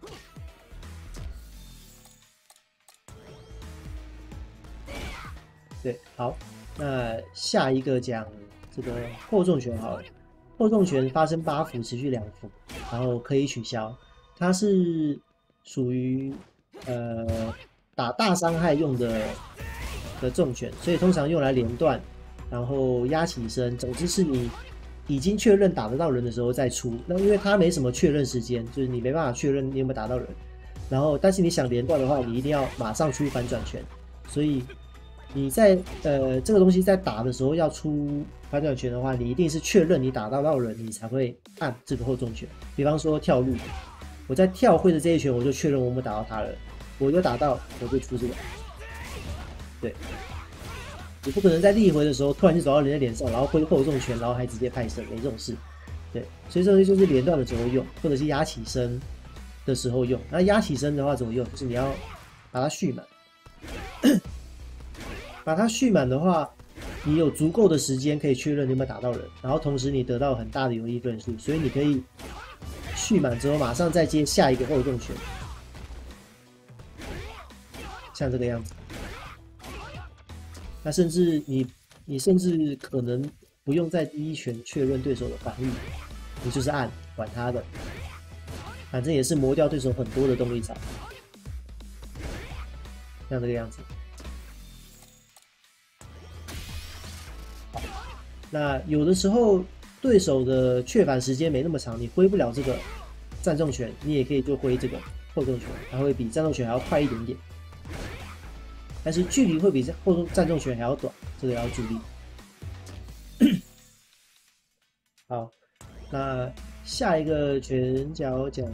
对，好，那下一个讲这个后重拳好了。后重拳发生八伏，持续两伏，然后可以取消，它是属于呃打大伤害用的。的重拳，所以通常用来连段，然后压起身。总之是你已经确认打得到人的时候再出。那因为它没什么确认时间，就是你没办法确认你有没有打到人。然后，但是你想连段的话，你一定要马上出反转拳。所以你在呃这个东西在打的时候要出反转拳的话，你一定是确认你打到到人，你才会按这个后重拳。比方说跳路，我在跳挥的这一拳，我就确认我有没有打到他了，我有打到，我就出这个。对，你不可能在立回的时候突然就走到人家脸上，然后挥后重拳，然后还直接派生，没这种事。对，所以这东西就是连段的时候用，或者是压起身的时候用。那压起身的话怎么用？就是你要把它蓄满，把它蓄满的话，你有足够的时间可以确认你有没有打到人，然后同时你得到很大的有利分数，所以你可以蓄满之后马上再接下一个后重拳，像这个样子。那甚至你，你甚至可能不用在第一拳确认对手的防御，你就是按，管他的，反正也是磨掉对手很多的动力场，像这个样子。好，那有的时候对手的确反时间没那么长，你挥不了这个站重拳，你也可以就挥这个后重拳，它会比站重拳还要快一点点。但是距离会比后站重拳还要短，这个要注意。好，那下一个拳脚讲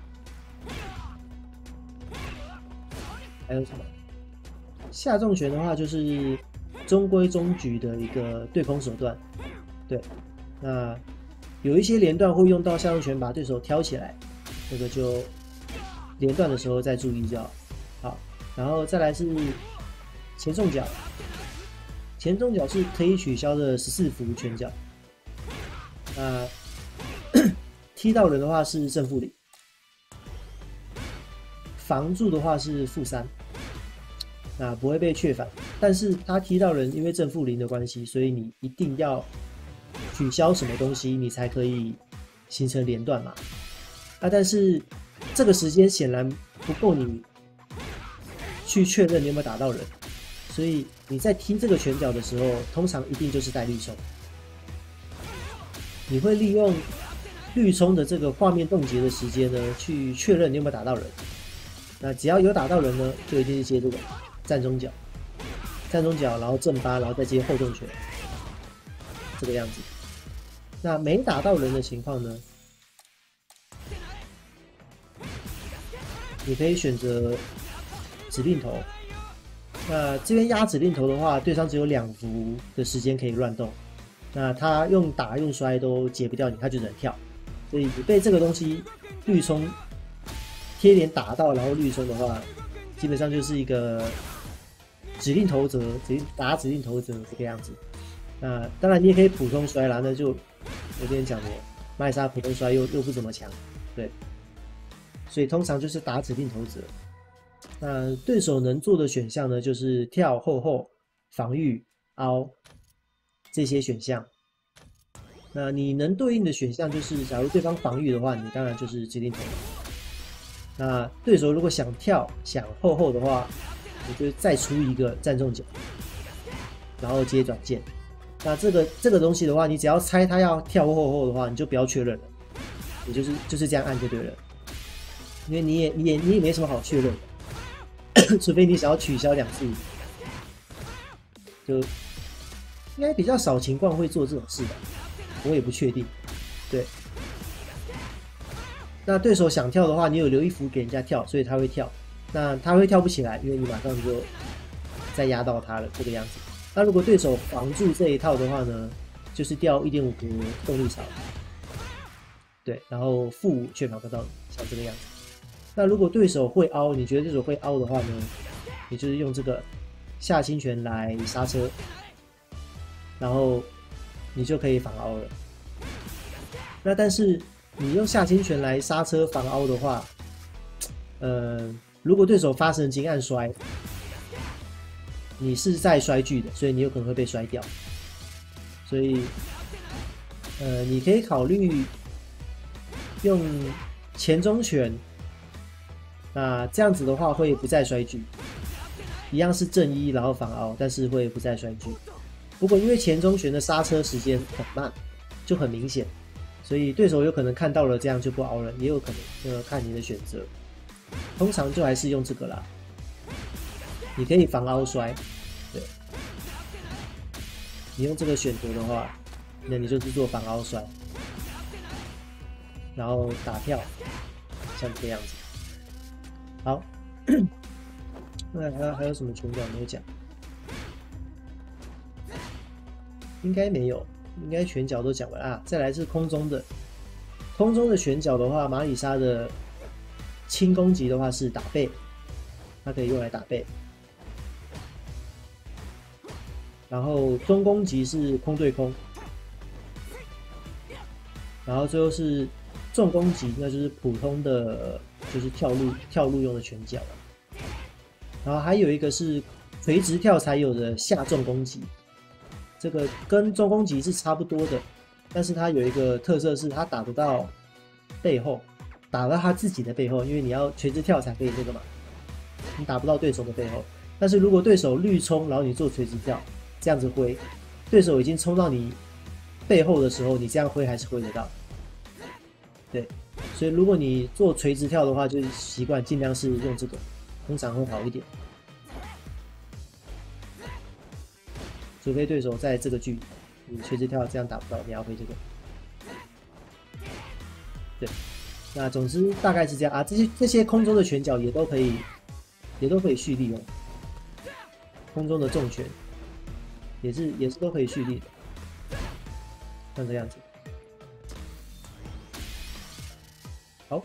还有什么？下重拳的话，就是中规中矩的一个对空手段。对，那有一些连段会用到下重拳把对手挑起来，这个就连段的时候再注意就好。好，然后再来是前重脚，前重脚是可以取消的十四伏拳脚。那踢到人的话是正负零，防住的话是负三，那不会被确反。但是他踢到人，因为正负零的关系，所以你一定要取消什么东西，你才可以形成连段嘛。啊，但是这个时间显然不够你去确认你有没有打到人，所以你在踢这个拳脚的时候，通常一定就是带绿冲。你会利用绿冲的这个画面冻结的时间呢，去确认你有没有打到人。那只要有打到人呢，就一定是接这个站中脚，站中脚，然后正八，然后再接后重拳，这个样子。那没打到人的情况呢，你可以选择指令头。那这边压指令头的话，对方只有两伏的时间可以乱动。那他用打用摔都解不掉你，他就只能跳。所以你被这个东西绿冲贴脸打到，然后绿冲的话，基本上就是一个指令投折，指打指令投折这个样子。那当然你也可以普通摔啦，那就我之前讲的，麦莎普通摔又又不怎么强，对。所以通常就是打指令投折。那对手能做的选项呢，就是跳、后后、防御、凹这些选项。那你能对应的选项就是，假如对方防御的话，你当然就是指令投。那对手如果想跳、想后后的话，你就再出一个站中脚，然后接转键。那这个这个东西的话，你只要猜他要跳或后后的话，你就不要确认了，你就是就是这样按就对了。因为你也你也你也没什么好确认的，除非你想要取消两次，就应该比较少情况会做这种事吧，我也不确定。对，那对手想跳的话，你有留一伏给人家跳，所以他会跳。那他会跳不起来，因为你马上就再压到他了，这个样子。那如果对手防住这一套的话呢，就是掉 一点五 格动力槽，对，然后负五确保得到，像这个样子。那如果对手会凹，你觉得对手会凹的话呢，你就是用这个下轻拳来刹车，然后你就可以防凹了。那但是你用下轻拳来刹车防凹的话，呃，如果对手发神经按摔，你是在摔距的，所以你有可能会被摔掉。所以，呃，你可以考虑用前中拳。那这样子的话会不再摔距，一样是正一，然后防凹，但是会不再摔距。不过因为前中拳的刹车时间很慢，就很明显，所以对手有可能看到了这样就不凹了，也有可能呃看你的选择。通常就还是用这个啦，你可以防凹摔，对，你用这个选择的话，那你就是做防凹摔，然后打跳，像这个样子。好，那还有还有什么拳脚没有讲？应该没有，应该拳脚都讲完啊。再来是空中的，空中的拳脚的话，马里莎的轻攻击的话是打背，它可以用来打背。然后中攻击是空对空，然后最后是重攻击，那就是普通的。就是跳路跳路用的拳脚，然后还有一个是垂直跳才有的下重攻击，这个跟中攻击是差不多的，但是它有一个特色是它打不到背后，打到他自己的背后，因为你要垂直跳才可以这个嘛，你打不到对手的背后。但是如果对手绿冲，然后你做垂直跳，这样子挥，对手已经冲到你背后的时候，你这样挥还是挥得到，对。所以如果你做垂直跳的话，就是习惯尽量是用这个，通常会好一点。除非对手在这个距离，你垂直跳这样打不到，你要挥这个。对，那总之大概是这样啊。这些这些空中的拳脚也都可以，也都可以蓄力用。空中的重拳也是也是都可以蓄力的，像这样子。 好，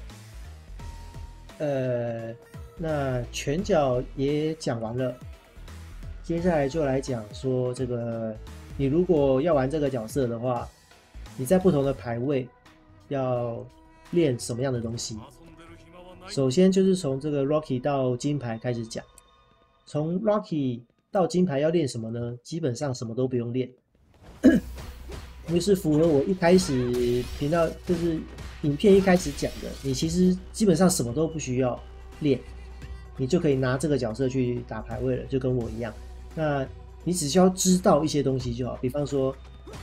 呃，那拳脚也讲完了，接下来就来讲说这个，你如果要玩这个角色的话，你在不同的排位要练什么样的东西？首先就是从这个 Rocky 到金牌开始讲。从 Rocky 到金牌要练什么呢？基本上什么都不用练，就是符合我一开始频道就是影片一开始讲的，你其实基本上什么都不需要练，你就可以拿这个角色去打排位了，就跟我一样。那你只需要知道一些东西就好，比方说，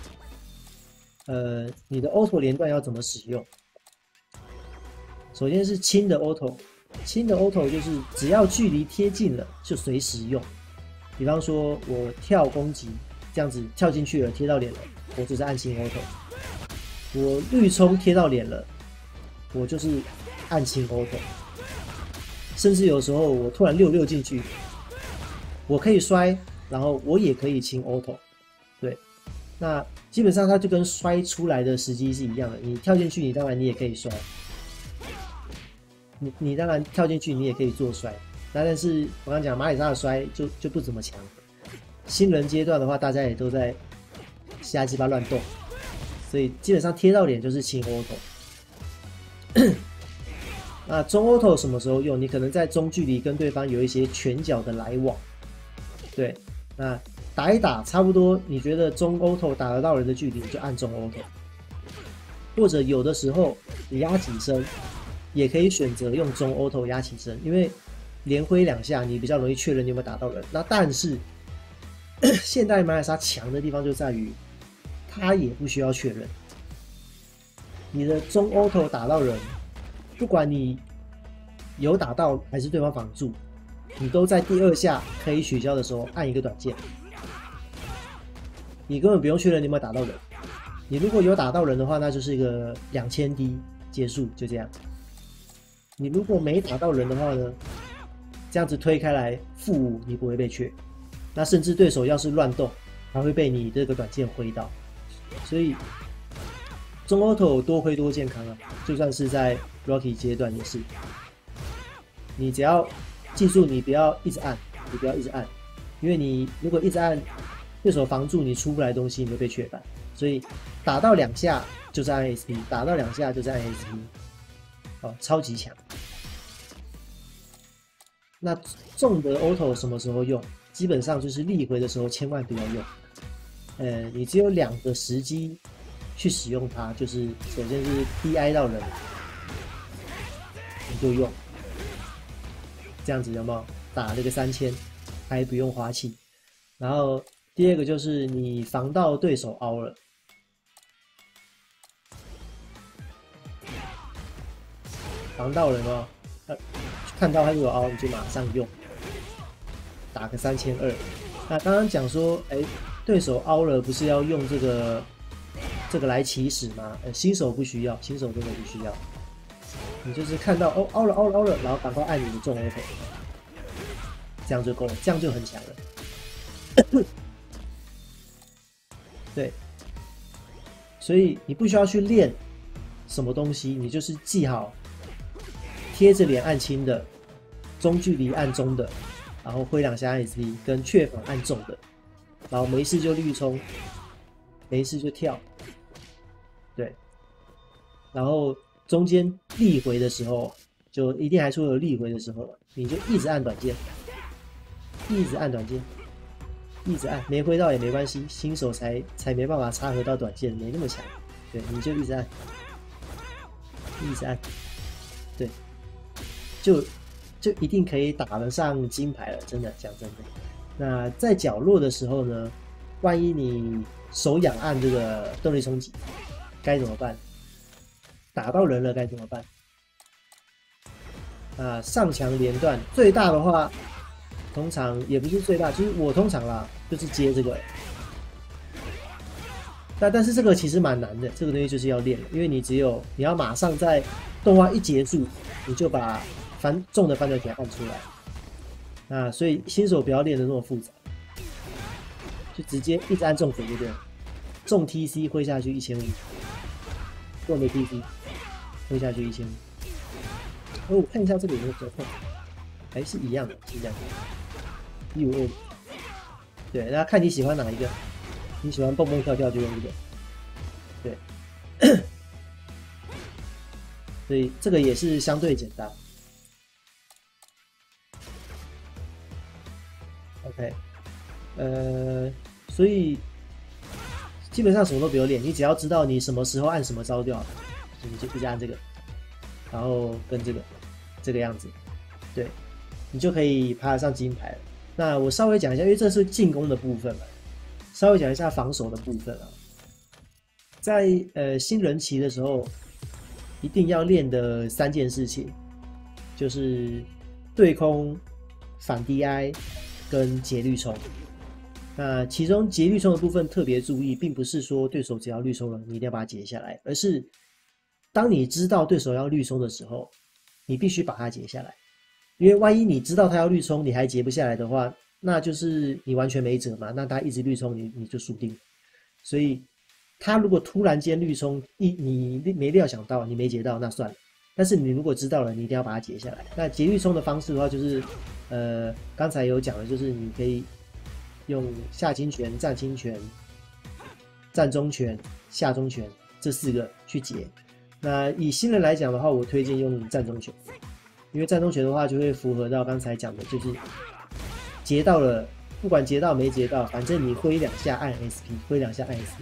呃，你的 auto 连段要怎么使用？首先是轻的 auto， 轻的 auto 就是只要距离贴近了就随时用。比方说我跳攻击，这样子跳进去了，贴到脸了，我就是按轻 auto。我绿冲贴到脸了，我就是按轻 auto。甚至有时候我突然六六进去，我可以摔，然后我也可以轻 auto。对，那基本上它就跟摔出来的时机是一样的。你跳进去，你当然你也可以摔。你你当然跳进去，你也可以做摔，但是我刚讲马里莎的摔就就不怎么强。新人阶段的话，大家也都在瞎鸡巴乱动，所以基本上贴到脸就是轻 auto。那中 auto 什么时候用？你可能在中距离跟对方有一些拳脚的来往，对，那打一打差不多，你觉得中 auto 打得到人的距离，你就按中 auto， 或者有的时候你压起身。也可以选择用中 auto 压起身，因为连挥两下你比较容易确认你有没有打到人。那但是现代马里莎强的地方就在于，它也不需要确认。你的中 auto 打到人，不管你有打到还是对方防住，你都在第二下可以取消的时候按一个短键，你根本不用确认你有没有打到人。你如果有打到人的话，那就是一个两千滴结束，就这样。你如果没打到人的话呢，这样子推开来负五，你不会被缺。那甚至对手要是乱动，还会被你这个短剑挥到。所以中 auto 多挥多健康啊，就算是在 Rocky 阶段也是。你只要记住，你不要一直按，你不要一直按，因为你如果一直按，对手防住你出不来东西，你就被缺板。所以打到两下就是按 S P， 打到两下就是按 S P。哦，超级强。那重的 auto 什么时候用？基本上就是立回的时候千万不要用。呃，你只有两个时机去使用它，就是首先是 D I 到人，你就用，这样子有没有打那个三千，还不用花气。然后第二个就是你防到对手凹了。防到人哦，呃，看到他如果凹，你就马上用，打个三千二。那刚刚讲说，哎，对手凹了，不是要用这个这个来起始吗？呃，新手不需要，新手真的不需要。你就是看到哦凹了凹了凹了，然后赶快按你的重 auto， 这样就够了，这样就很强了。对，所以你不需要去练什么东西，你就是记好。贴着脸按轻的，中距离按中的，然后挥两下按 S P， 跟雀粉按重的，然后没事就绿冲，没事就跳，对，然后中间立回的时候，就一定还是会有立回的时候，你就一直按短键，一直按短键，一直按，没挥到也没关系，新手才才没办法插合到短键，没那么强，对，你就一直按，一直按，对。就就一定可以打得上金牌了，真的讲真的。那在角落的时候呢，万一你手痒按这个动力冲击，该怎么办？打到人了该怎么办？啊，上墙连段最大的话，通常也不是最大，就是我通常啦，就是接这个。但但是这个其实蛮难的，这个东西就是要练了，因为你只有你要马上在动画一结束，你就把翻重的翻转铁按出来。啊，所以新手不要练的那么复杂，就直接一直按重粉就对了。重 T C 挥下去一千五，重的 T C 挥下去一千五。 而我看一下这个有没有折扣，还是一样的，是这样。一五二，对，那看你喜欢哪一个，你喜欢蹦蹦跳跳就用这个，对。所以这个也是相对简单。OK， 呃，所以基本上什么都不用练，你只要知道你什么时候按什么招就好了，你就一直按这个，然后跟这个这个样子，对，你就可以爬得上金牌了。那我稍微讲一下，因为这是进攻的部分嘛，稍微讲一下防守的部分啊。在呃新人期的时候，一定要练的三件事情，就是对空、反 D I 跟截绿冲。那其中截绿冲的部分特别注意，并不是说对手只要绿冲了，你一定要把它截下来，而是当你知道对手要绿冲的时候，你必须把它截下来。因为万一你知道他要绿冲，你还截不下来的话，那就是你完全没辙嘛。那他一直绿冲，你你就输定了。所以他如果突然间绿冲，一你没料想到，你没截到，那算了。但是你如果知道了，你一定要把它截下来。那截绿冲的方式的话，就是呃刚才有讲的，就是你可以用下清拳、战清拳、战中拳、下中拳这四个去截。那以新人来讲的话，我推荐用战中拳。因为战中拳的话，就会符合到刚才讲的，就是截到了，不管截到没截到，反正你挥两下按 S P， 挥两下按 S P，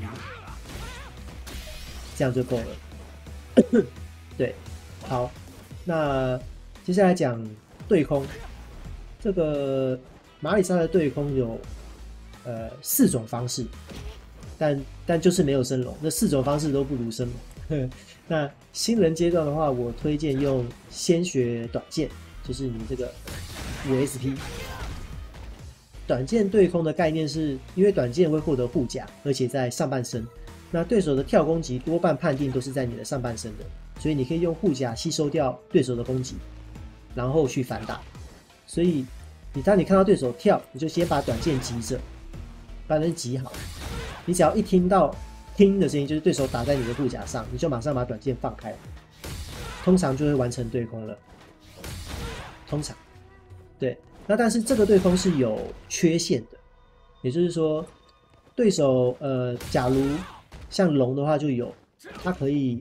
这样就够了。对，好，那接下来讲对空，这个马里萨的对空有呃四种方式，但但就是没有升龙，那四种方式都不如升龙。那新人阶段的话，我推荐用先学短剑，就是你这个五 S P。短剑对空的概念是，因为短剑会获得护甲，而且在上半身，那对手的跳攻击多半判定都是在你的上半身的，所以你可以用护甲吸收掉对手的攻击，然后去反打。所以你当你看到对手跳，你就先把短剑击着，把人击好。你只要一听到听的声音，就是对手打在你的护甲上，你就马上把短剑放开，通常就会完成对空了。通常，对，那但是这个对空是有缺陷的，也就是说，对手呃，假如像龙的话就有，它可以，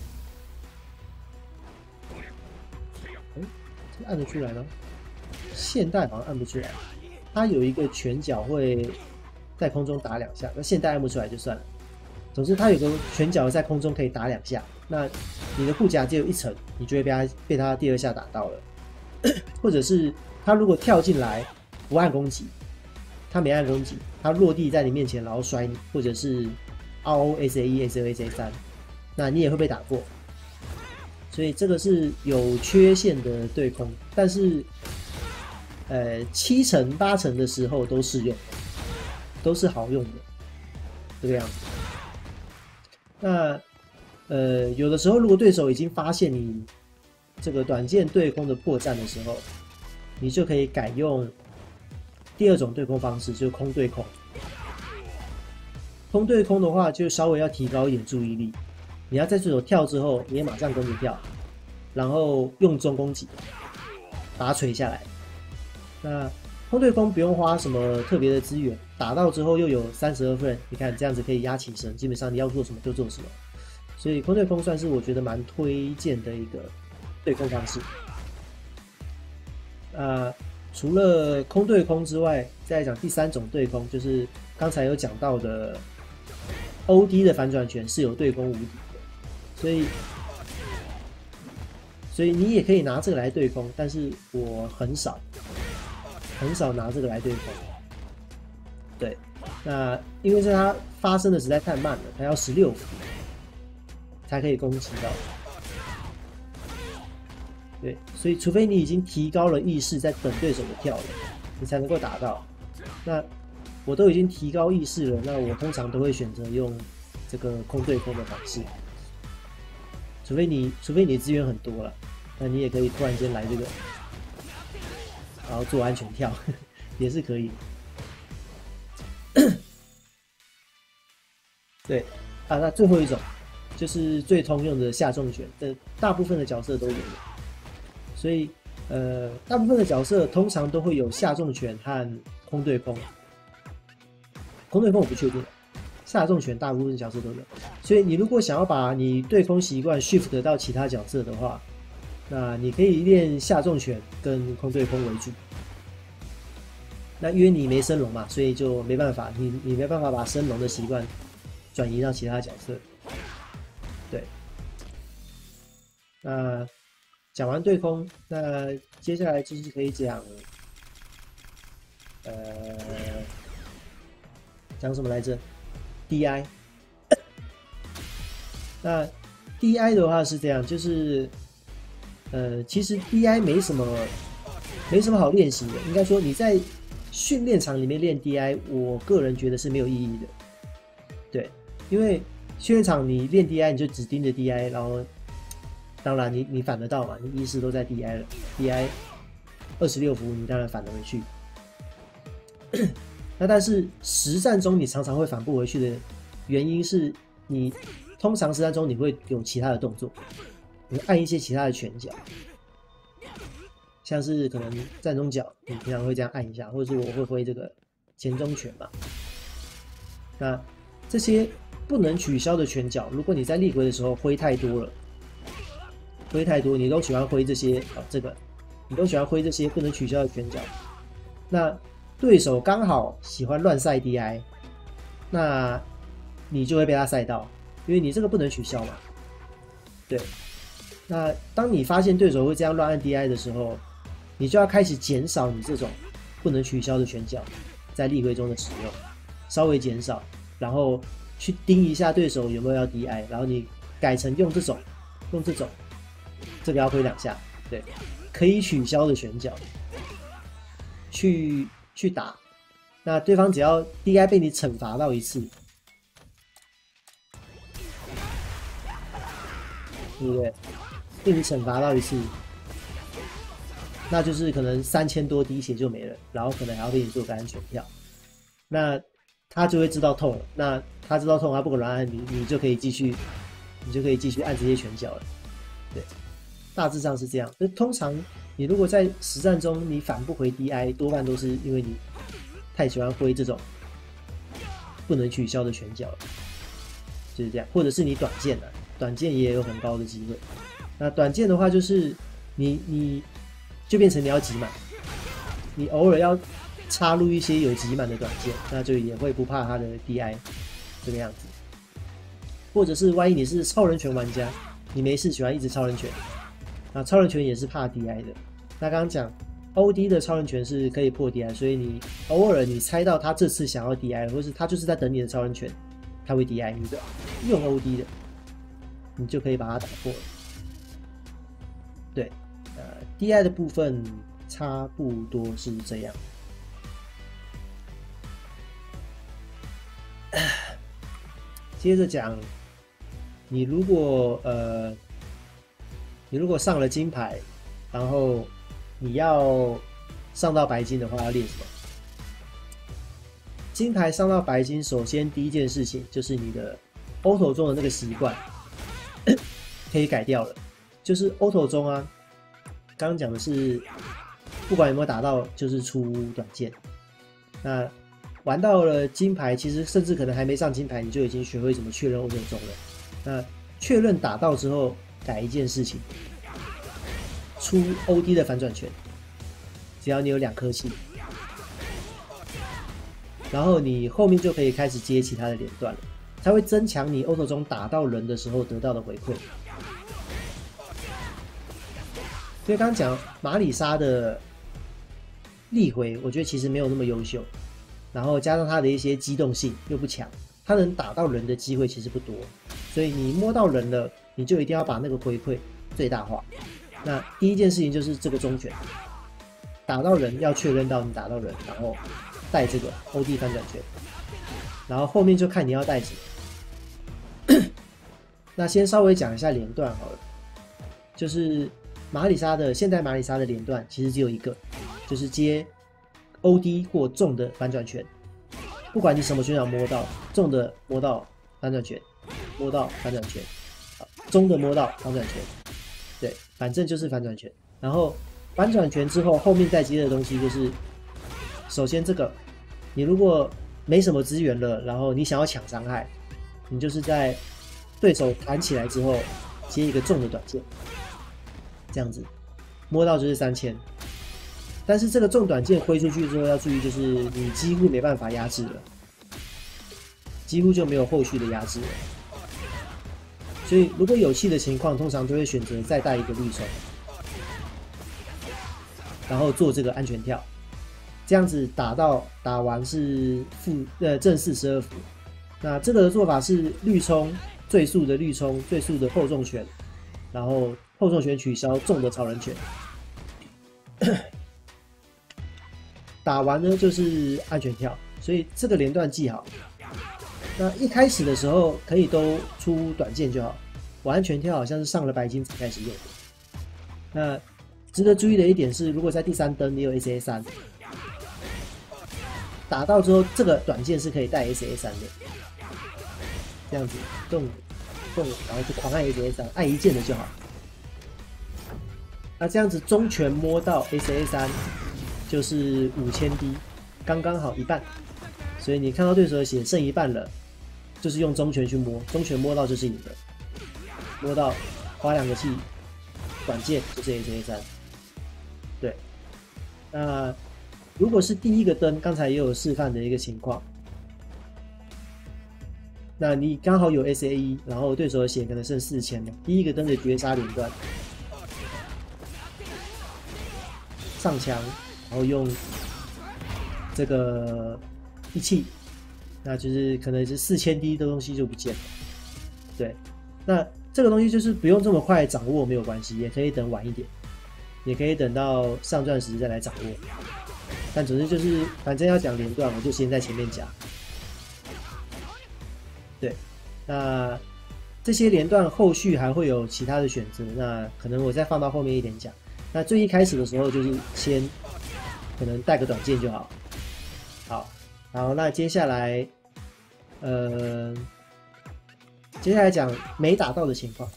哎，这按得出来吗？现代好像按不出来，它有一个拳脚会在空中打两下，那现代按不出来就算了。总之，它有个拳脚在空中可以打两下，那你的护甲只有一层，你就会被它被它第二下打到了。或者是他如果跳进来不按攻击，他没按攻击，他落地在你面前然后摔你，或者是 R O S A 一 S O S A 三，那你也会被打过。所以这个是有缺陷的对空，但是呃七成八成的时候都适用，都是好用的，这个样子。那呃，有的时候如果对手已经发现你这个短剑对空的破绽的时候，你就可以改用第二种对空方式，就是空对空。空对空的话，就稍微要提高一点注意力。你要在对手跳之后，你也马上跟着跳，然后用中攻击把它锤下来。那空对空不用花什么特别的资源，打到之后又有三十二分，你看这样子可以压起身，基本上你要做什么就做什么。所以空对空算是我觉得蛮推荐的一个对空方式。呃，除了空对空之外，再来讲第三种对空，就是刚才有讲到的 O D 的反转拳是有对空无敌的，所以所以你也可以拿这个来对空，但是我很少很少拿这个来对空。对，那因为是它发生的实在太慢了，它要十六伏才可以攻击到。对，所以除非你已经提高了意识，在等对手的跳了，你才能够打到。那我都已经提高意识了，那我通常都会选择用这个空对空的方式。除非你，除非你资源很多了，那你也可以突然间来这个，然后做安全跳，也是可以。对，啊，那最后一种就是最通用的下重拳，这大部分的角色都有的。 所以呃，大部分的角色通常都会有下重拳和空对空。空对空我不确定，下重拳大部分角色都有。所以你如果想要把你对空习惯 shift 到其他角色的话，那你可以练下重拳跟空对空为主。那因为你没升龙嘛，所以就没办法，你你没办法把升龙的习惯转移到其他角色。对。那讲完对空，那接下来就是可以讲，呃，讲什么来着 ？D I。那 D I 的话是这样，就是，呃，其实 D I 没什么没什么好练习的。应该说你在训练场里面练 D I， 我个人觉得是没有意义的。对，因为训练场你练 D I， 你就只盯着 D I， 然后当然你你反得到嘛，你意识都在 D I 了 ，D I 二十六伏你当然反得回去。那但是实战中你常常会反不回去的原因是你通常实战中你会有其他的动作，你会按一些其他的拳脚，像是可能站中脚，你平常会这样按一下，或者是我会挥这个前中拳嘛。那这些不能取消的拳脚，如果你在立回的时候挥太多了，挥太多，你都喜欢挥这些哦，这个你都喜欢挥这些不能取消的拳脚，那对手刚好喜欢乱赛 D I， 那你就会被他赛到，因为你这个不能取消嘛。对，那当你发现对手会这样乱按 D I 的时候，你就要开始减少你这种不能取消的拳脚在立回中的使用，稍微减少，然后去盯一下对手有没有要 D I， 然后你改成用这种用这种，这个要挥两下，对，可以取消的拳脚去去打，那对方只要 D I 被你惩罚到一次，对不对？被你惩罚到一次，那就是可能三千多滴血就没了，然后可能还要被你做个安全跳，那他就会知道痛了。那他知道痛，他不可能按你，你就可以继续，你就可以继续按这些拳脚了。对，大致上是这样。那通常你如果在实战中你反不回 D I， 多半都是因为你太喜欢挥这种不能取消的拳脚了，就是这样。或者是你短剑了、啊，短剑也有很高的机会。那短剑的话，就是你你就变成你要集满，你偶尔要插入一些有集满的短剑，那就也会不怕他的 D I 这个样子。或者是万一你是超人拳玩家，你没事喜欢一直超人拳，那超人拳也是怕 D I 的。那刚刚讲 O D 的超人拳是可以破 D I， 所以你偶尔你猜到他这次想要 D I， 或是他就是在等你的超人拳，他会 D I 你的，用 O D 的，你就可以把它打破了。对，呃 ，D I 的部分差不多是这样。接着讲，你如果呃，你如果上了金牌，然后你要上到白金的话，要练什么？金牌上到白金，首先第一件事情就是你的 auto 中的那个习惯可以改掉了。就是 auto 中啊，刚刚讲的是不管有没有打到，就是出短剑。那玩到了金牌，其实甚至可能还没上金牌，你就已经学会怎么确认 auto 中了。那确认打到之后，改一件事情，出 O D 的反转拳，只要你有两颗气，然后你后面就可以开始接其他的连段了，它会增强你 auto 中打到人的时候得到的回馈。所以刚刚讲马里莎的立回，我觉得其实没有那么优秀，然后加上他的一些机动性又不强，他能打到人的机会其实不多，所以你摸到人了，你就一定要把那个回馈最大化。那第一件事情就是这个中拳，打到人要确认到你打到人，然后带这个 O D 翻转拳，然后后面就看你要带什么。那先稍微讲一下连段好了，就是马里莎的现代马里莎的连段其实只有一个，就是接 O D 或重的反转拳，不管你什么拳脚摸到，重的摸到反转拳，摸到反转拳，中的摸到反转拳，对，反正就是反转拳。 然后反转拳之后，后面再接的东西就是，首先这个，你如果没什么资源了，然后你想要抢伤害，你就是在对手弹起来之后接一个重的短剑，这样子摸到就是三千。但是这个重短剑挥出去之后要注意，就是你几乎没办法压制了，几乎就没有后续的压制了。所以如果有气的情况，通常都会选择再带一个绿虫，然后做这个安全跳，这样子打到打完是负呃正四十二伏。那这个的做法是绿冲最速的绿冲，最速的后重拳，然后后重拳取消重的超人拳。打完呢就是安全跳，所以这个连段记好。那一开始的时候可以都出短剑就好，我安全跳好像是上了白金才开始用的。那值得注意的一点是，如果在第三灯你有 S A 三，打到之后这个短剑是可以带 S A 三的，这样子动动，然后就狂按 S A 三，按一键的就好。那这样子中拳摸到 S A 三。就是五千滴，刚刚好一半，所以你看到对手的血剩一半了，就是用中拳去摸，中拳摸到就是赢的，摸到花两个气，短剑就是 S A 三。对，那如果是第一个灯，刚才也有示范的一个情况，那你刚好有 S A 一，然后对手的血可能剩四千了，第一个灯的绝杀连段，上墙。然后用这个一气，那就是可能是四千滴的东西就不见了。对，那这个东西就是不用这么快掌握没有关系，也可以等晚一点，也可以等到上钻时再来掌握。但总之就是，反正要讲连段，我就先在前面讲。对，那这些连段后续还会有其他的选择，那可能我再放到后面一点讲。那最一开始的时候就是先。可能带个短剑就好，好，然后那接下来，呃，接下来讲没打到的情况。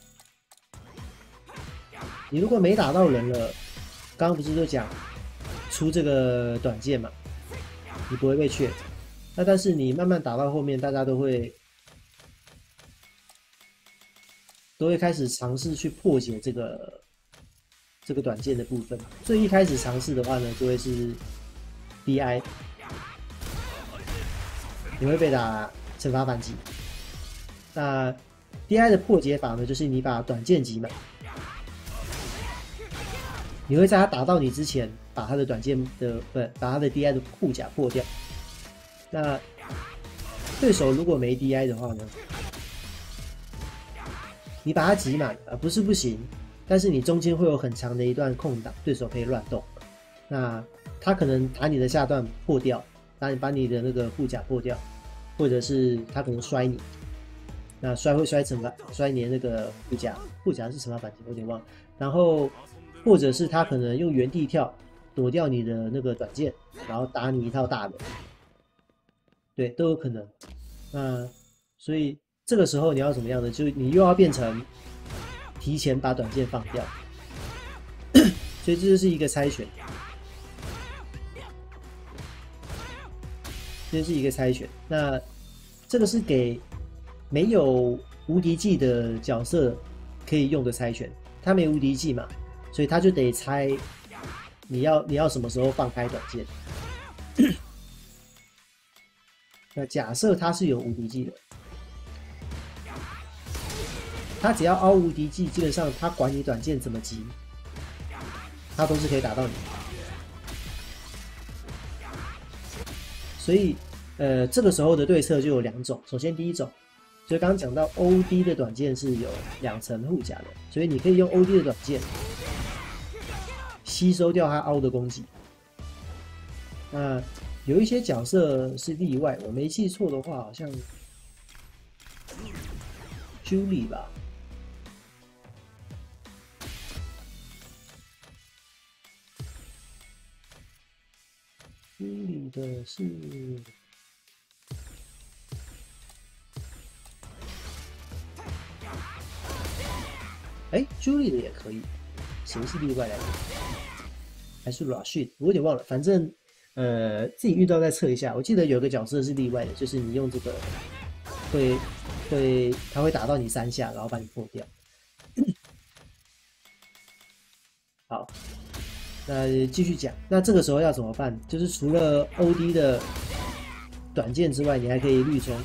你如果没打到人了，刚刚不是就讲出这个短剑嘛，你不会被缺。那但是你慢慢打到后面，大家都会都会开始尝试去破解这个。这个短剑的部分，最一开始尝试的话呢，就会是 D I， 你会被打惩罚反击。那 D I 的破解法呢，就是你把短剑击满，你会在他打到你之前，把他的短剑的不，把他的 D I 的护甲破掉。那对手如果没 D I 的话呢，你把他击满啊，不是不行。但是你中间会有很长的一段空档，对手可以乱动。那他可能打你的下段破掉，把你把你的那个护甲破掉，或者是他可能摔你。那摔会摔惩罚，摔你的那个护甲，护甲是惩罚反击，我有点忘了。然后或者是他可能用原地跳躲掉你的那个短剑，然后打你一套大的，对，都有可能。那所以这个时候你要怎么样呢？就你又要变成。提前把短剑放掉，所以这就是一个猜拳，这是一个猜拳。那这个是给没有无敌技的角色可以用的猜拳，他没无敌技嘛，所以他就得猜你要你要什么时候放开短剑。那假设他是有无敌技的。他只要凹无敌技，基本上他管你短剑怎么击，他都是可以打到你。所以，呃，这个时候的对策就有两种。首先，第一种，就刚刚讲到 O D 的短剑是有两层护甲的，所以你可以用 O D 的短剑吸收掉他凹的攻击。那有一些角色是例外，我没记错的话，好像 Julie 吧。Julie 的是，哎 ，Julie 的也可以，谁是例外来着？ 还是 Rashid， 我有点忘了，反正呃自己遇到再测一下。我记得有个角色是例外的，就是你用这个会会他会打到你三下，然后把你破掉。好，那继续讲。那这个时候要怎么办？就是除了 O D 的短剑之外，你还可以绿冲，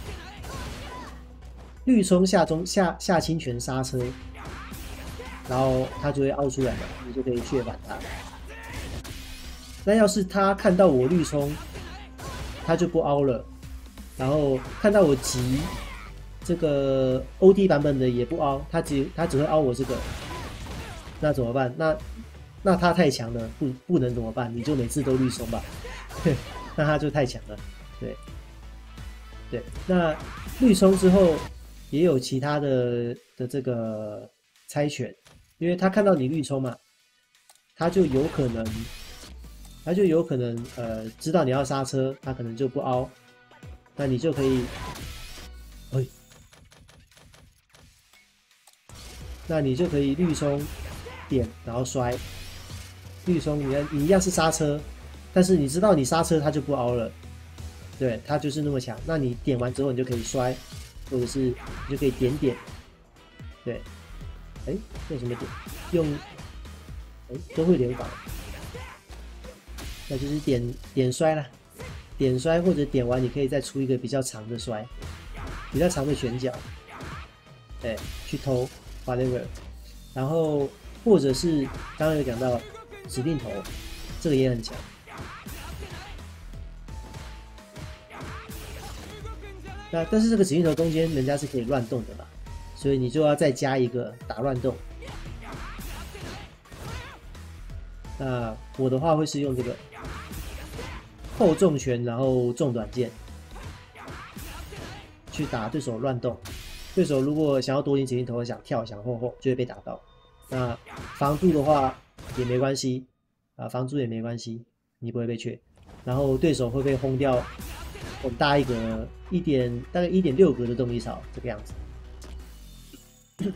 绿冲下中下下清泉刹车，然后他就会凹出来嘛，你就可以血反他。那要是他看到我绿冲，他就不凹了，然后看到我急，这个 O D 版本的也不凹，他只他只会凹我这个，那怎么办？那那他太强了，不不能怎么办？你就每次都绿冲吧，那他就太强了，对。对，那绿冲之后也有其他的的这个猜拳，因为他看到你绿冲嘛，他就有可能，他就有可能呃知道你要刹车，他可能就不凹，那你就可以，哎，那你就可以绿冲点然后摔，绿冲你你一样是刹车，但是你知道你刹车他就不凹了。对，它就是那么强。那你点完之后，你就可以摔，或者是你就可以点点。对，哎，用什么点？用，哎，都会连法。那就是点点摔啦，点摔或者点完，你可以再出一个比较长的摔，比较长的拳脚，对，去偷 whatever。然后或者是刚刚有讲到指定头，这个也很强。那但是这个指定头中间人家是可以乱动的嘛，所以你就要再加一个打乱动。那我的话会是用这个后重拳，然后重短剑去打对手乱动。对手如果想要躲进指定头，想跳想后后，就会被打到。那防住的话也没关系啊，防住也没关系，你不会被缺。然后对手会被轰掉。很大一格，一点大概一点六格的动力槽，这个样子。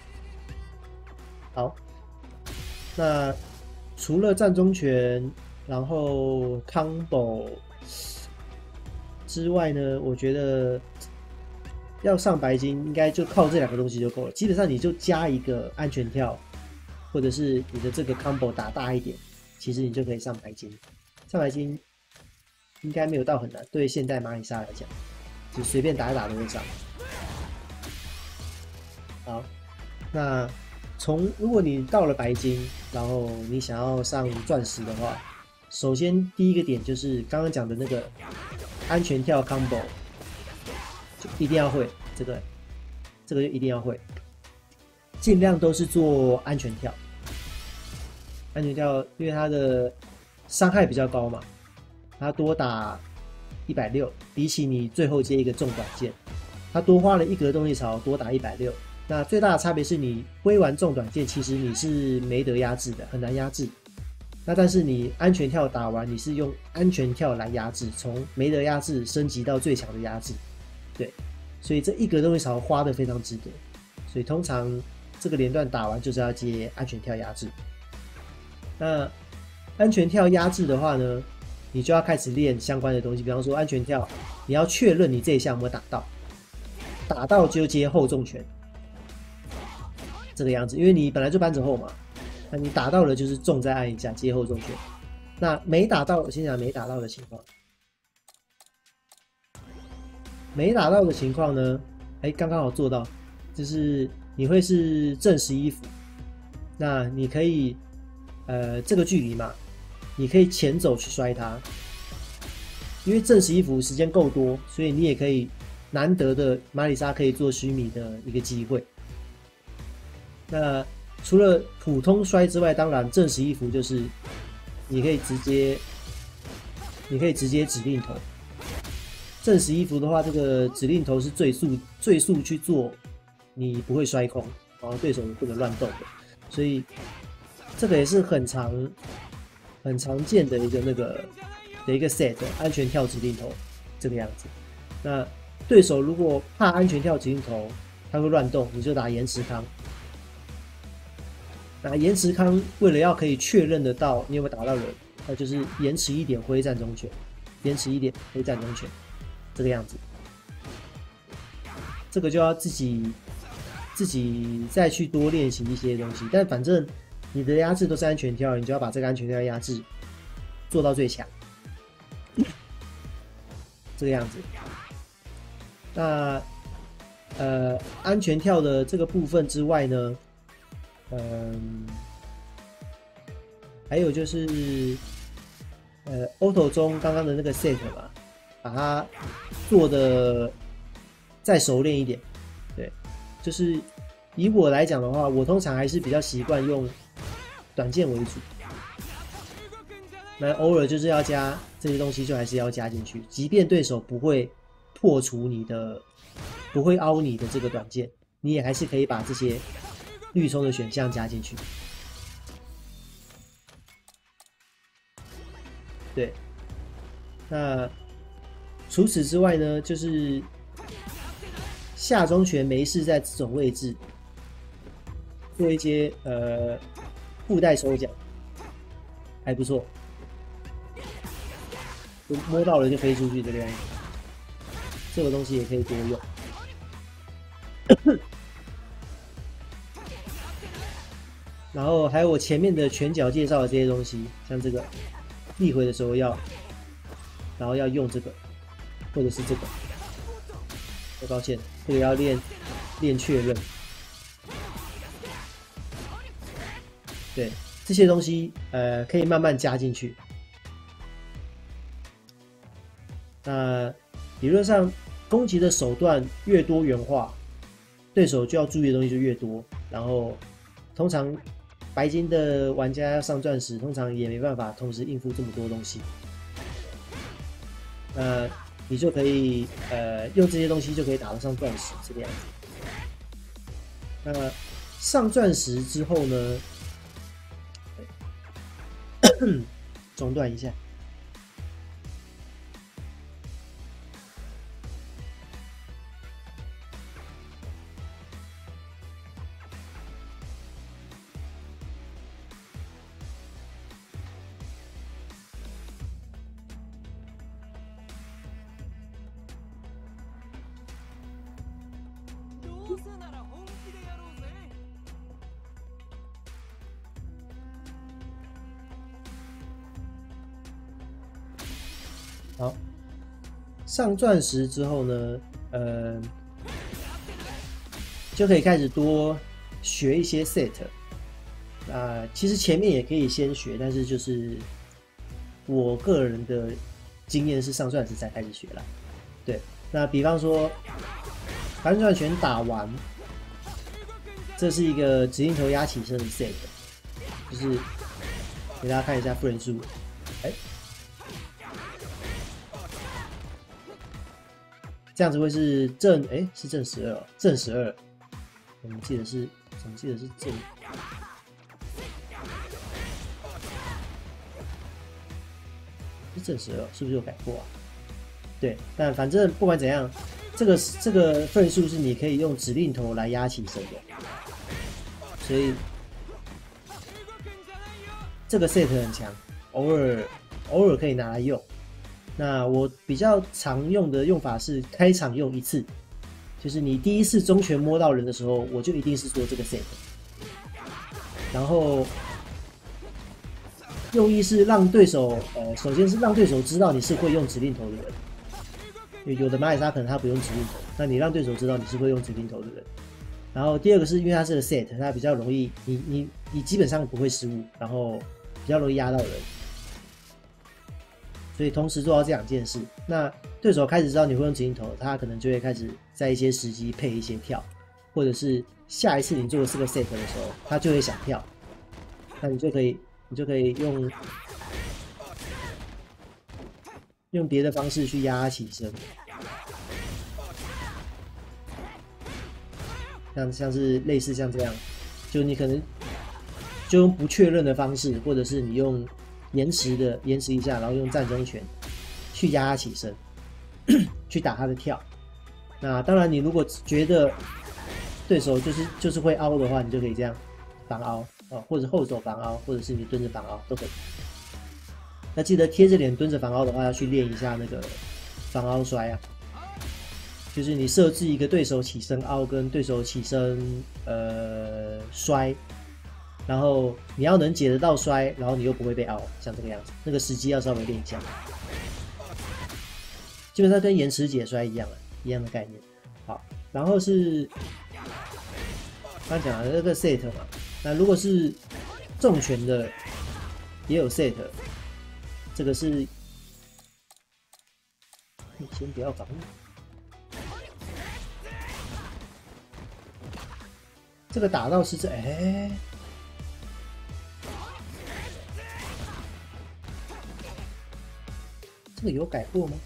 好，那除了战中拳，然后 combo 之外呢，我觉得要上白金，应该就靠这两个东西就够了。基本上你就加一个安全跳，或者是你的这个 combo 打大一点，其实你就可以上白金。上白金。应该没有到很难，对现代马里莎来讲，就随便打一打都会上。好，那从如果你到了白金，然后你想要上钻石的话，首先第一个点就是刚刚讲的那个安全跳 combo， 就一定要会这个，这个就一定要会，尽量都是做安全跳。安全跳，因为它的伤害比较高嘛。它多打一百六十，比起你最后接一个重短剑，它多花了一格动力槽，多打一百六十。那最大的差别是你挥完重短剑，其实你是没得压制的，很难压制。那但是你安全跳打完，你是用安全跳来压制，从没得压制升级到最强的压制。对，所以这一格动力槽花的非常值得。所以通常这个连段打完就是要接安全跳压制。那安全跳压制的话呢？你就要开始练相关的东西，比方说安全跳，你要确认你这一项有没有打到，打到就接后重拳，这个样子，因为你本来就扳着后嘛，那你打到了就是重再按一下接后重拳，那没打到，我先讲没打到的情况，没打到的情况呢，哎，刚刚好做到，就是你会是正十一伏，那你可以，呃，这个距离嘛。你可以前走去摔它，因为正十一伏时间够多，所以你也可以难得的马里莎可以做须弥的一个机会。那除了普通摔之外，当然正十一伏就是你可以直接，你可以直接指令头。正十一伏的话，这个指令头是最速最速去做，你不会摔空，然后对手不能乱动的，所以这个也是很常。很常见的一个那个的一个 set 安全跳指令头这个样子。那对手如果怕安全跳指令头，他会乱动，你就打延迟康。 那延迟康为了要可以确认得到你有没有打到人，那就是延迟一点挥战中拳，延迟一点挥战中拳，这个样子。这个就要自己自己再去多练习一些东西，但反正你的压制都是安全跳，你就要把这个安全跳压制做到最强，这个样子。那呃，安全跳的这个部分之外呢，嗯，还有就是呃 ，auto 中刚刚的那个 set 嘛，把它做的再熟练一点。对，就是以我来讲的话，我通常还是比较习惯用短剑为主。那偶尔就是要加这些东西，就还是要加进去，即便对手不会破除你的，不会凹你的这个短剑，你也还是可以把这些绿冲的选项加进去。对，那除此之外呢，就是下中拳没事在这种位置做一些呃附带收脚，还不错。就摸到了就飞出去这个样子，这个东西也可以多用。然后还有我前面的拳脚介绍的这些东西，像这个立回的时候要，然后要用这个，或者是这个。我抱歉，这个要练练确认。对，这些东西呃可以慢慢加进去。那理论上，攻击的手段越多元化，对手就要注意的东西就越多。然后，通常白金的玩家要上钻石，通常也没办法同时应付这么多东西。那你就可以呃用这些东西就可以打得上钻石这个样子。那上钻石之后呢，中断一下。好，上钻石之后呢，呃，就可以开始多学一些 set。啊、呃，其实前面也可以先学，但是就是我个人的经验是上钻石才开始学啦。对，那比方说反转拳打完，这是一个指令头压起身的 set， 就是给大家看一下复人数，哎。这样子会是正哎、欸、是正十二、哦，正十二，我们记得是，我们记得是正，是正十二，是不是有改过啊？对，但反正不管怎样，这个这个份数是你可以用指令头来压起身的，所以这个 set 很强，偶尔偶尔可以拿来用。那我比较常用的用法是开场用一次，就是你第一次中拳摸到人的时候，我就一定是做这个 set， 然后用意是让对手，呃，首先是让对手知道你是会用指令头的人，因为有的马里莎可能他不用指令头，那你让对手知道你是会用指令头的人。然后第二个是因为它是个 set， 它比较容易，你你你基本上不会失误，然后比较容易压到人。所以同时做到这两件事，那对手开始知道你会用指令头，他可能就会开始在一些时机配一些跳，或者是下一次你做这个 set 的时候，他就会想跳，那你就可以，你就可以用用别的方式去压他起身，像像是类似像这样，就你可能就用不确认的方式，或者是你用延迟的延迟一下，然后用战中拳去压他起身，去打他的跳。那当然，你如果觉得对手就是就是会凹的话，你就可以这样防凹， 哦，或者后手防凹，或者是你蹲着防凹都可以。那记得贴着脸蹲着防凹的话，要去练一下那个防凹摔啊，就是你设置一个对手起身凹跟对手起身呃摔，然后你要能解得到摔，然后你又不会被凹，像这个样子，那个时机要稍微练一下。基本上跟延迟解摔一样了，一样的概念。好，然后是刚讲的那个 set 嘛，那如果是重拳的也有 set， 这个是你先不要防御，这个打到是这哎。欸这个有改过吗？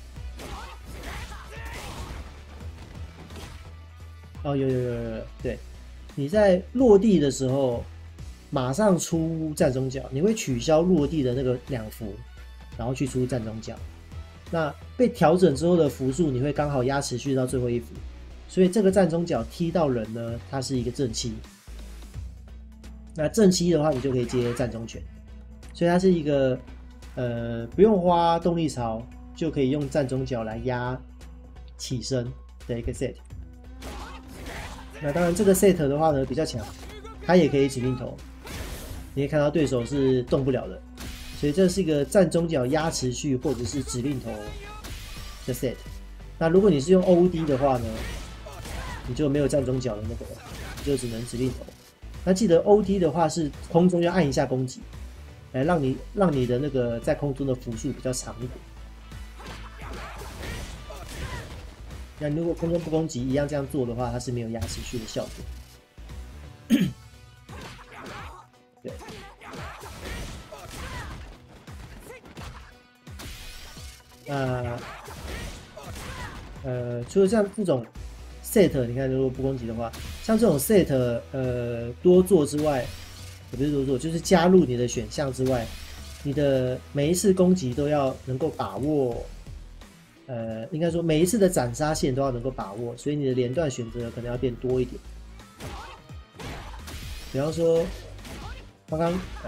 哦，有有有有有，对，你在落地的时候，马上出站中脚，你会取消落地的那个两伏，然后去出站中脚。那被调整之后的伏数，你会刚好压持续到最后一伏，所以这个站中脚踢到人呢，它是一个正七。那正七的话，你就可以接站中拳，所以它是一个呃不用花动力槽就可以用站中脚来压起身的一个 set。那当然，这个 set 的话呢比较强，它也可以指令头，你可以看到对手是动不了的，所以这是一个站中脚压持续或者是指令头的 set。那如果你是用 O D 的话呢，你就没有站中脚的那个，你就只能指令头。那记得 O D 的话是空中要按一下攻击，来让你让你的那个在空中的伏数比较长一点。那如果空中不攻击一样这样做的话，它是没有压持续的效果。对。那呃，除了像这种 set， 你看如果不攻击的话，像这种 set， 呃，多做之外，也不是多做，就是加入你的选项之外，你的每一次攻击都要能够把握。呃，应该说每一次的斩杀线都要能够把握，所以你的连段选择可能要变多一点。比方说，刚刚呃，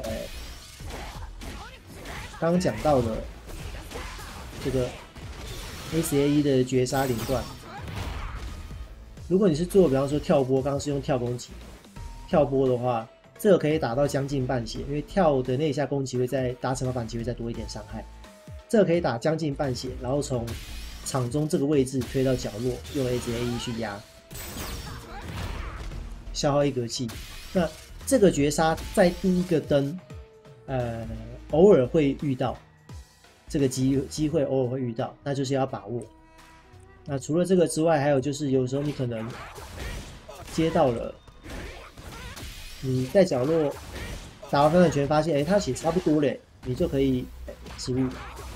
刚刚讲到的这个 A C A E 的绝杀连段，如果你是做比方说跳波，刚刚是用跳攻击，跳波的话，这个可以打到将近半血，因为跳的那一下攻击会再达成反击会再多一点伤害。这个可以打将近半血，然后从场中这个位置推到角落，用 A C A E 去压，消耗一格气。那这个绝杀在第一个灯，呃，偶尔会遇到这个机机会，偶尔会遇到，那就是要把握。那除了这个之外，还有就是有时候你可能接到了，你在角落打完翻转拳，发现哎、欸，他血差不多嘞，你就可以失误。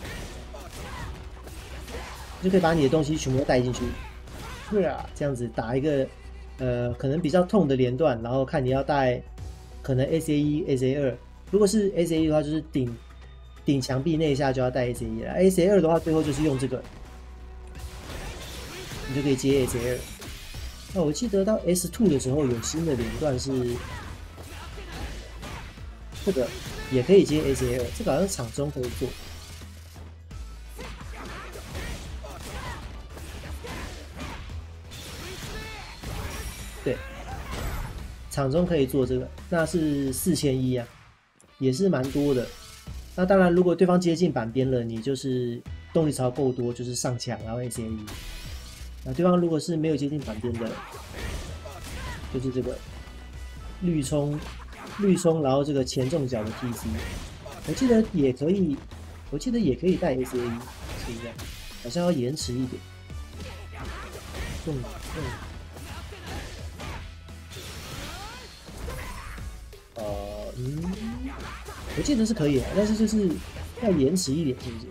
就可以把你的东西全部都带进去，是啊，这样子打一个呃可能比较痛的连段，然后看你要带可能 A C A 一 A C A 二，如果是 A C A 一的话，就是顶顶墙壁那一下就要带 A C A 一了 ，A C A 二的话，最后就是用这个，你就可以接 A C A 二。那我记得到 S 二 的时候有新的连段是这个也可以接 A C A 二，这个好像场中可以做。对，场中可以做这个，那是四千一啊，也是蛮多的。那当然，如果对方接近板边了，你就是动力槽够多，就是上墙然后 A C A 一。那对方如果是没有接近板边的，就是这个绿冲绿冲，然后这个前重脚的 T C， 我记得也可以，我记得也可以带 A C A 一，是这样，好像要延迟一点。动动。呃，嗯，我记得是可以的，但是就是要延迟一点，是不是？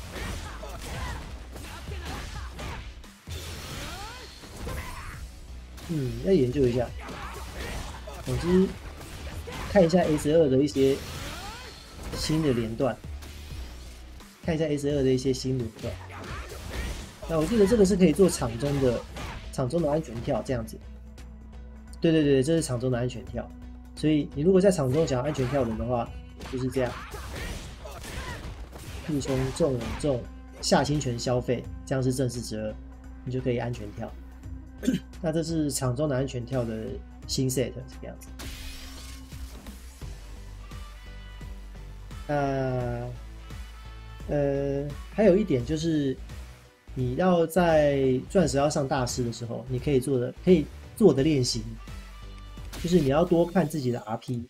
嗯，要研究一下。总之，看一下 S 二 的一些新的连段，看一下 S 二 的一些新连段。那我记得这个是可以做场中的场中的安全跳这样子。对对对，这是场中的安全跳。 所以你如果在场中想要安全跳人的话，就是这样，逆冲这种这种下侵权消费，这样是正四十二，你就可以安全跳。那这是场中的安全跳的新 set 这个样子。那呃，还有一点就是，你要在钻石要上大师的时候，你可以做的可以做的练习，就是你要多看自己的 R P。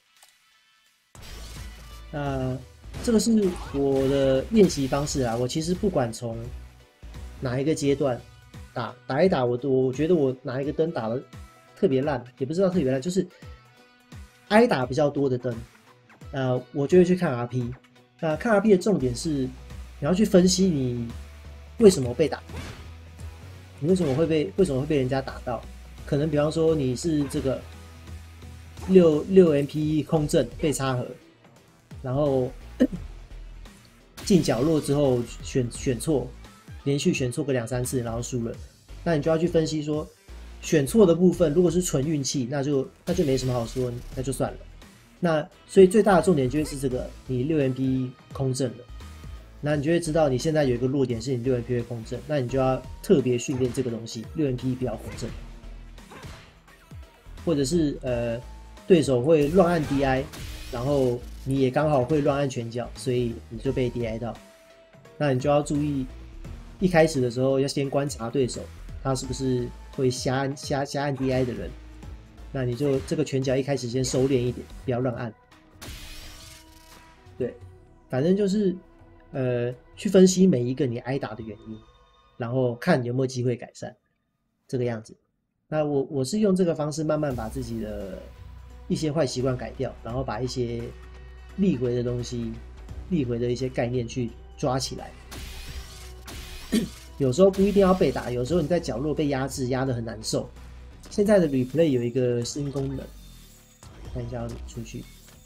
那这个是我的练习方式啊。我其实不管从哪一个阶段打打一打，我我觉得我哪一个灯打的特别烂，也不知道特别烂，就是挨打比较多的灯，呃，我就会去看 R P。那看 R P 的重点是，你要去分析你为什么被打，你为什么会被为什么会被人家打到？可能比方说你是这个六六 M P 空阵被插盒，然后进角落之后选选错，连续选错个两三次，然后输了。那你就要去分析说，选错的部分如果是纯运气，那就那就没什么好说，那就算了。那所以最大的重点就会是这个，你六 M P 空阵了，那你就会知道你现在有一个弱点是你六 M P 会空阵，那你就要特别训练这个东西，六 M P 不要空阵，或者是呃对手会乱按 D I， 然后你也刚好会乱按拳脚，所以你就被 D I 到，那你就要注意，一开始的时候要先观察对手，他是不是会瞎按瞎瞎按 D I 的人。那你就这个拳脚一开始先收敛一点，不要乱按。对，反正就是呃，去分析每一个你挨打的原因，然后看有没有机会改善，这个样子。那我我是用这个方式慢慢把自己的一些坏习惯改掉，然后把一些力回的东西、力回的一些概念去抓起来。有时候不一定要被打，有时候你在角落被压制，压得很难受。现在的 replay 有一个新功能，看一下要出去。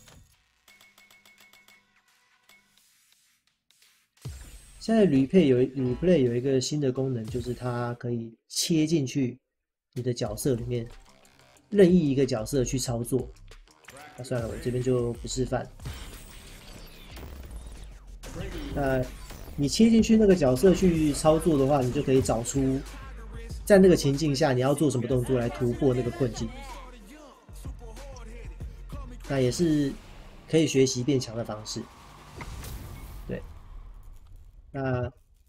现在 replay 有 replay 有一个新的功能，就是它可以切进去你的角色里面，任意一个角色去操作。那算了，我这边就不示范。那你切进去那个角色去操作的话，你就可以找出。在那个情境下，你要做什么动作来突破那个困境？那也是可以学习变强的方式。对，那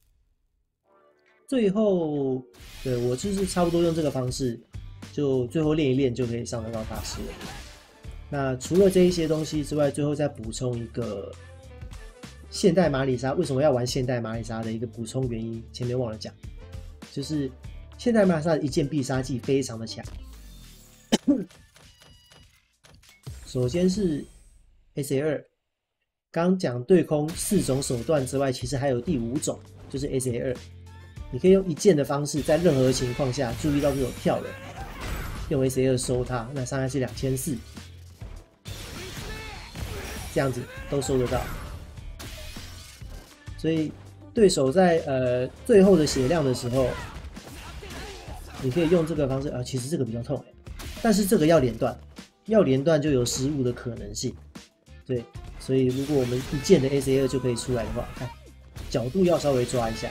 最后，对我就是差不多用这个方式，就最后练一练就可以上得到大师了。那除了这一些东西之外，最后再补充一个现代马里莎为什么要玩现代马里莎的一个补充原因，前面忘了讲，就是现代马里莎的一键必杀技非常的强。首先是 S A 二， 刚讲对空四种手段之外，其实还有第五种，就是 S A 二。你可以用一键的方式，在任何情况下注意到这种跳人，用 S A 二收它，那伤害是两千四，这样子都收得到。所以对手在呃最后的血量的时候，你可以用这个方式啊，其实这个比较痛，但是这个要连段，要连段就有失误的可能性。对，所以如果我们一键的 S A 二就可以出来的话，看角度要稍微抓一下。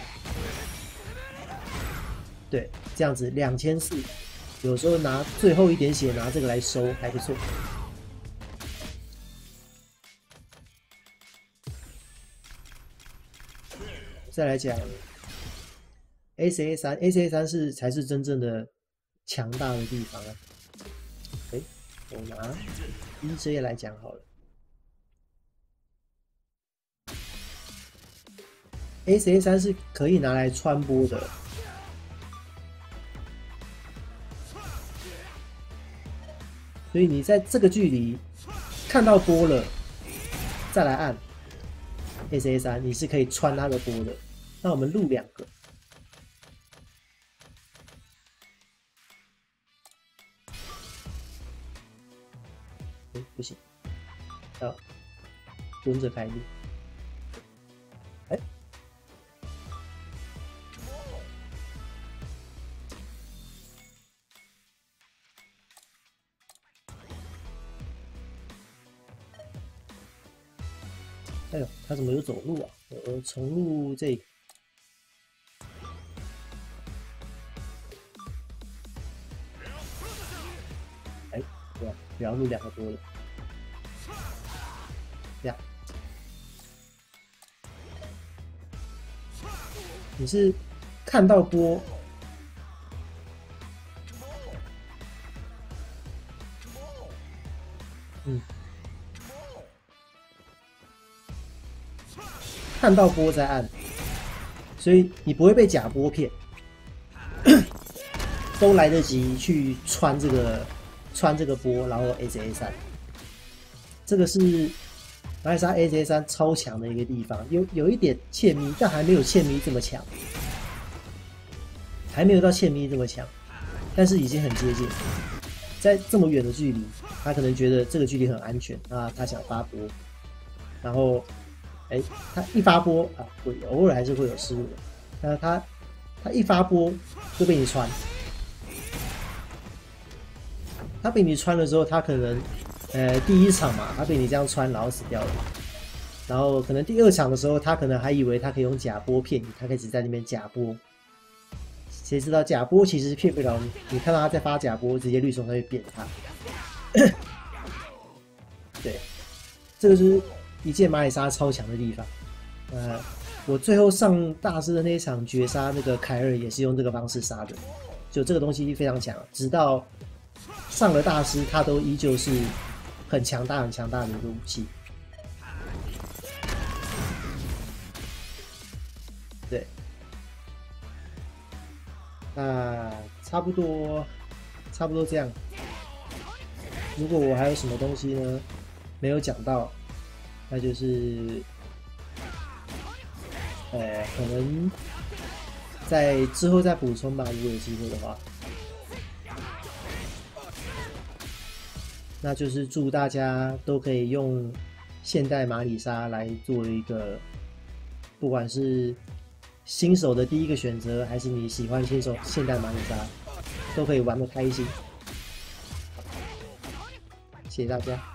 对，这样子两千四，有时候拿最后一点血拿这个来收还不错。再来讲 S A 三 ，S A 三是才是真正的强大的地方啊。哎，我拿 E J 来讲好了。S A 三是可以拿来穿播的，所以你在这个距离看到波了，再来按 S A 三，你是可以穿它的波的。那我们录两个，哎，不行，要蹲着开录。哎。 哎呦，他怎么有走路啊？我重录这个。哎，不要不要录两个多了。呀，你是看到波？嗯，看到波再按，所以你不会被假波骗，都来得及去穿这个穿这个波，然后 S A 三，这个是马里莎 S A 三超强的一个地方，有有一点欠咪，但还没有欠咪这么强，还没有到欠咪这么强，但是已经很接近。在这么远的距离，他可能觉得这个距离很安全啊，他想发波，然后，哎，他一发波啊，会偶尔还是会有失误的。那他他一发波就被你穿，他被你穿了之后，他可能呃第一场嘛，他被你这样穿，然后死掉了。然后可能第二场的时候，他可能还以为他可以用假波骗你，他开始在那边假波。谁知道假波其实骗不了你，你看到他在发假波，直接绿虫他会扁他。对，这个是一件马里莎超强的地方。呃，我最后上大师的那一场绝杀，那个凯尔也是用这个方式杀的，就这个东西非常强。直到上了大师，他都依旧是很强大、很强大的一个武器。对。那差不多，差不多这样。如果我还有什么东西呢没有讲到，那就是，呃，可能在之后再补充吧，如果有机会的话。那就是祝大家都可以用现代马里莎来做一个，不管是新手的第一个选择，还是你喜欢新手现代马里莎，都可以玩得开心。谢谢大家。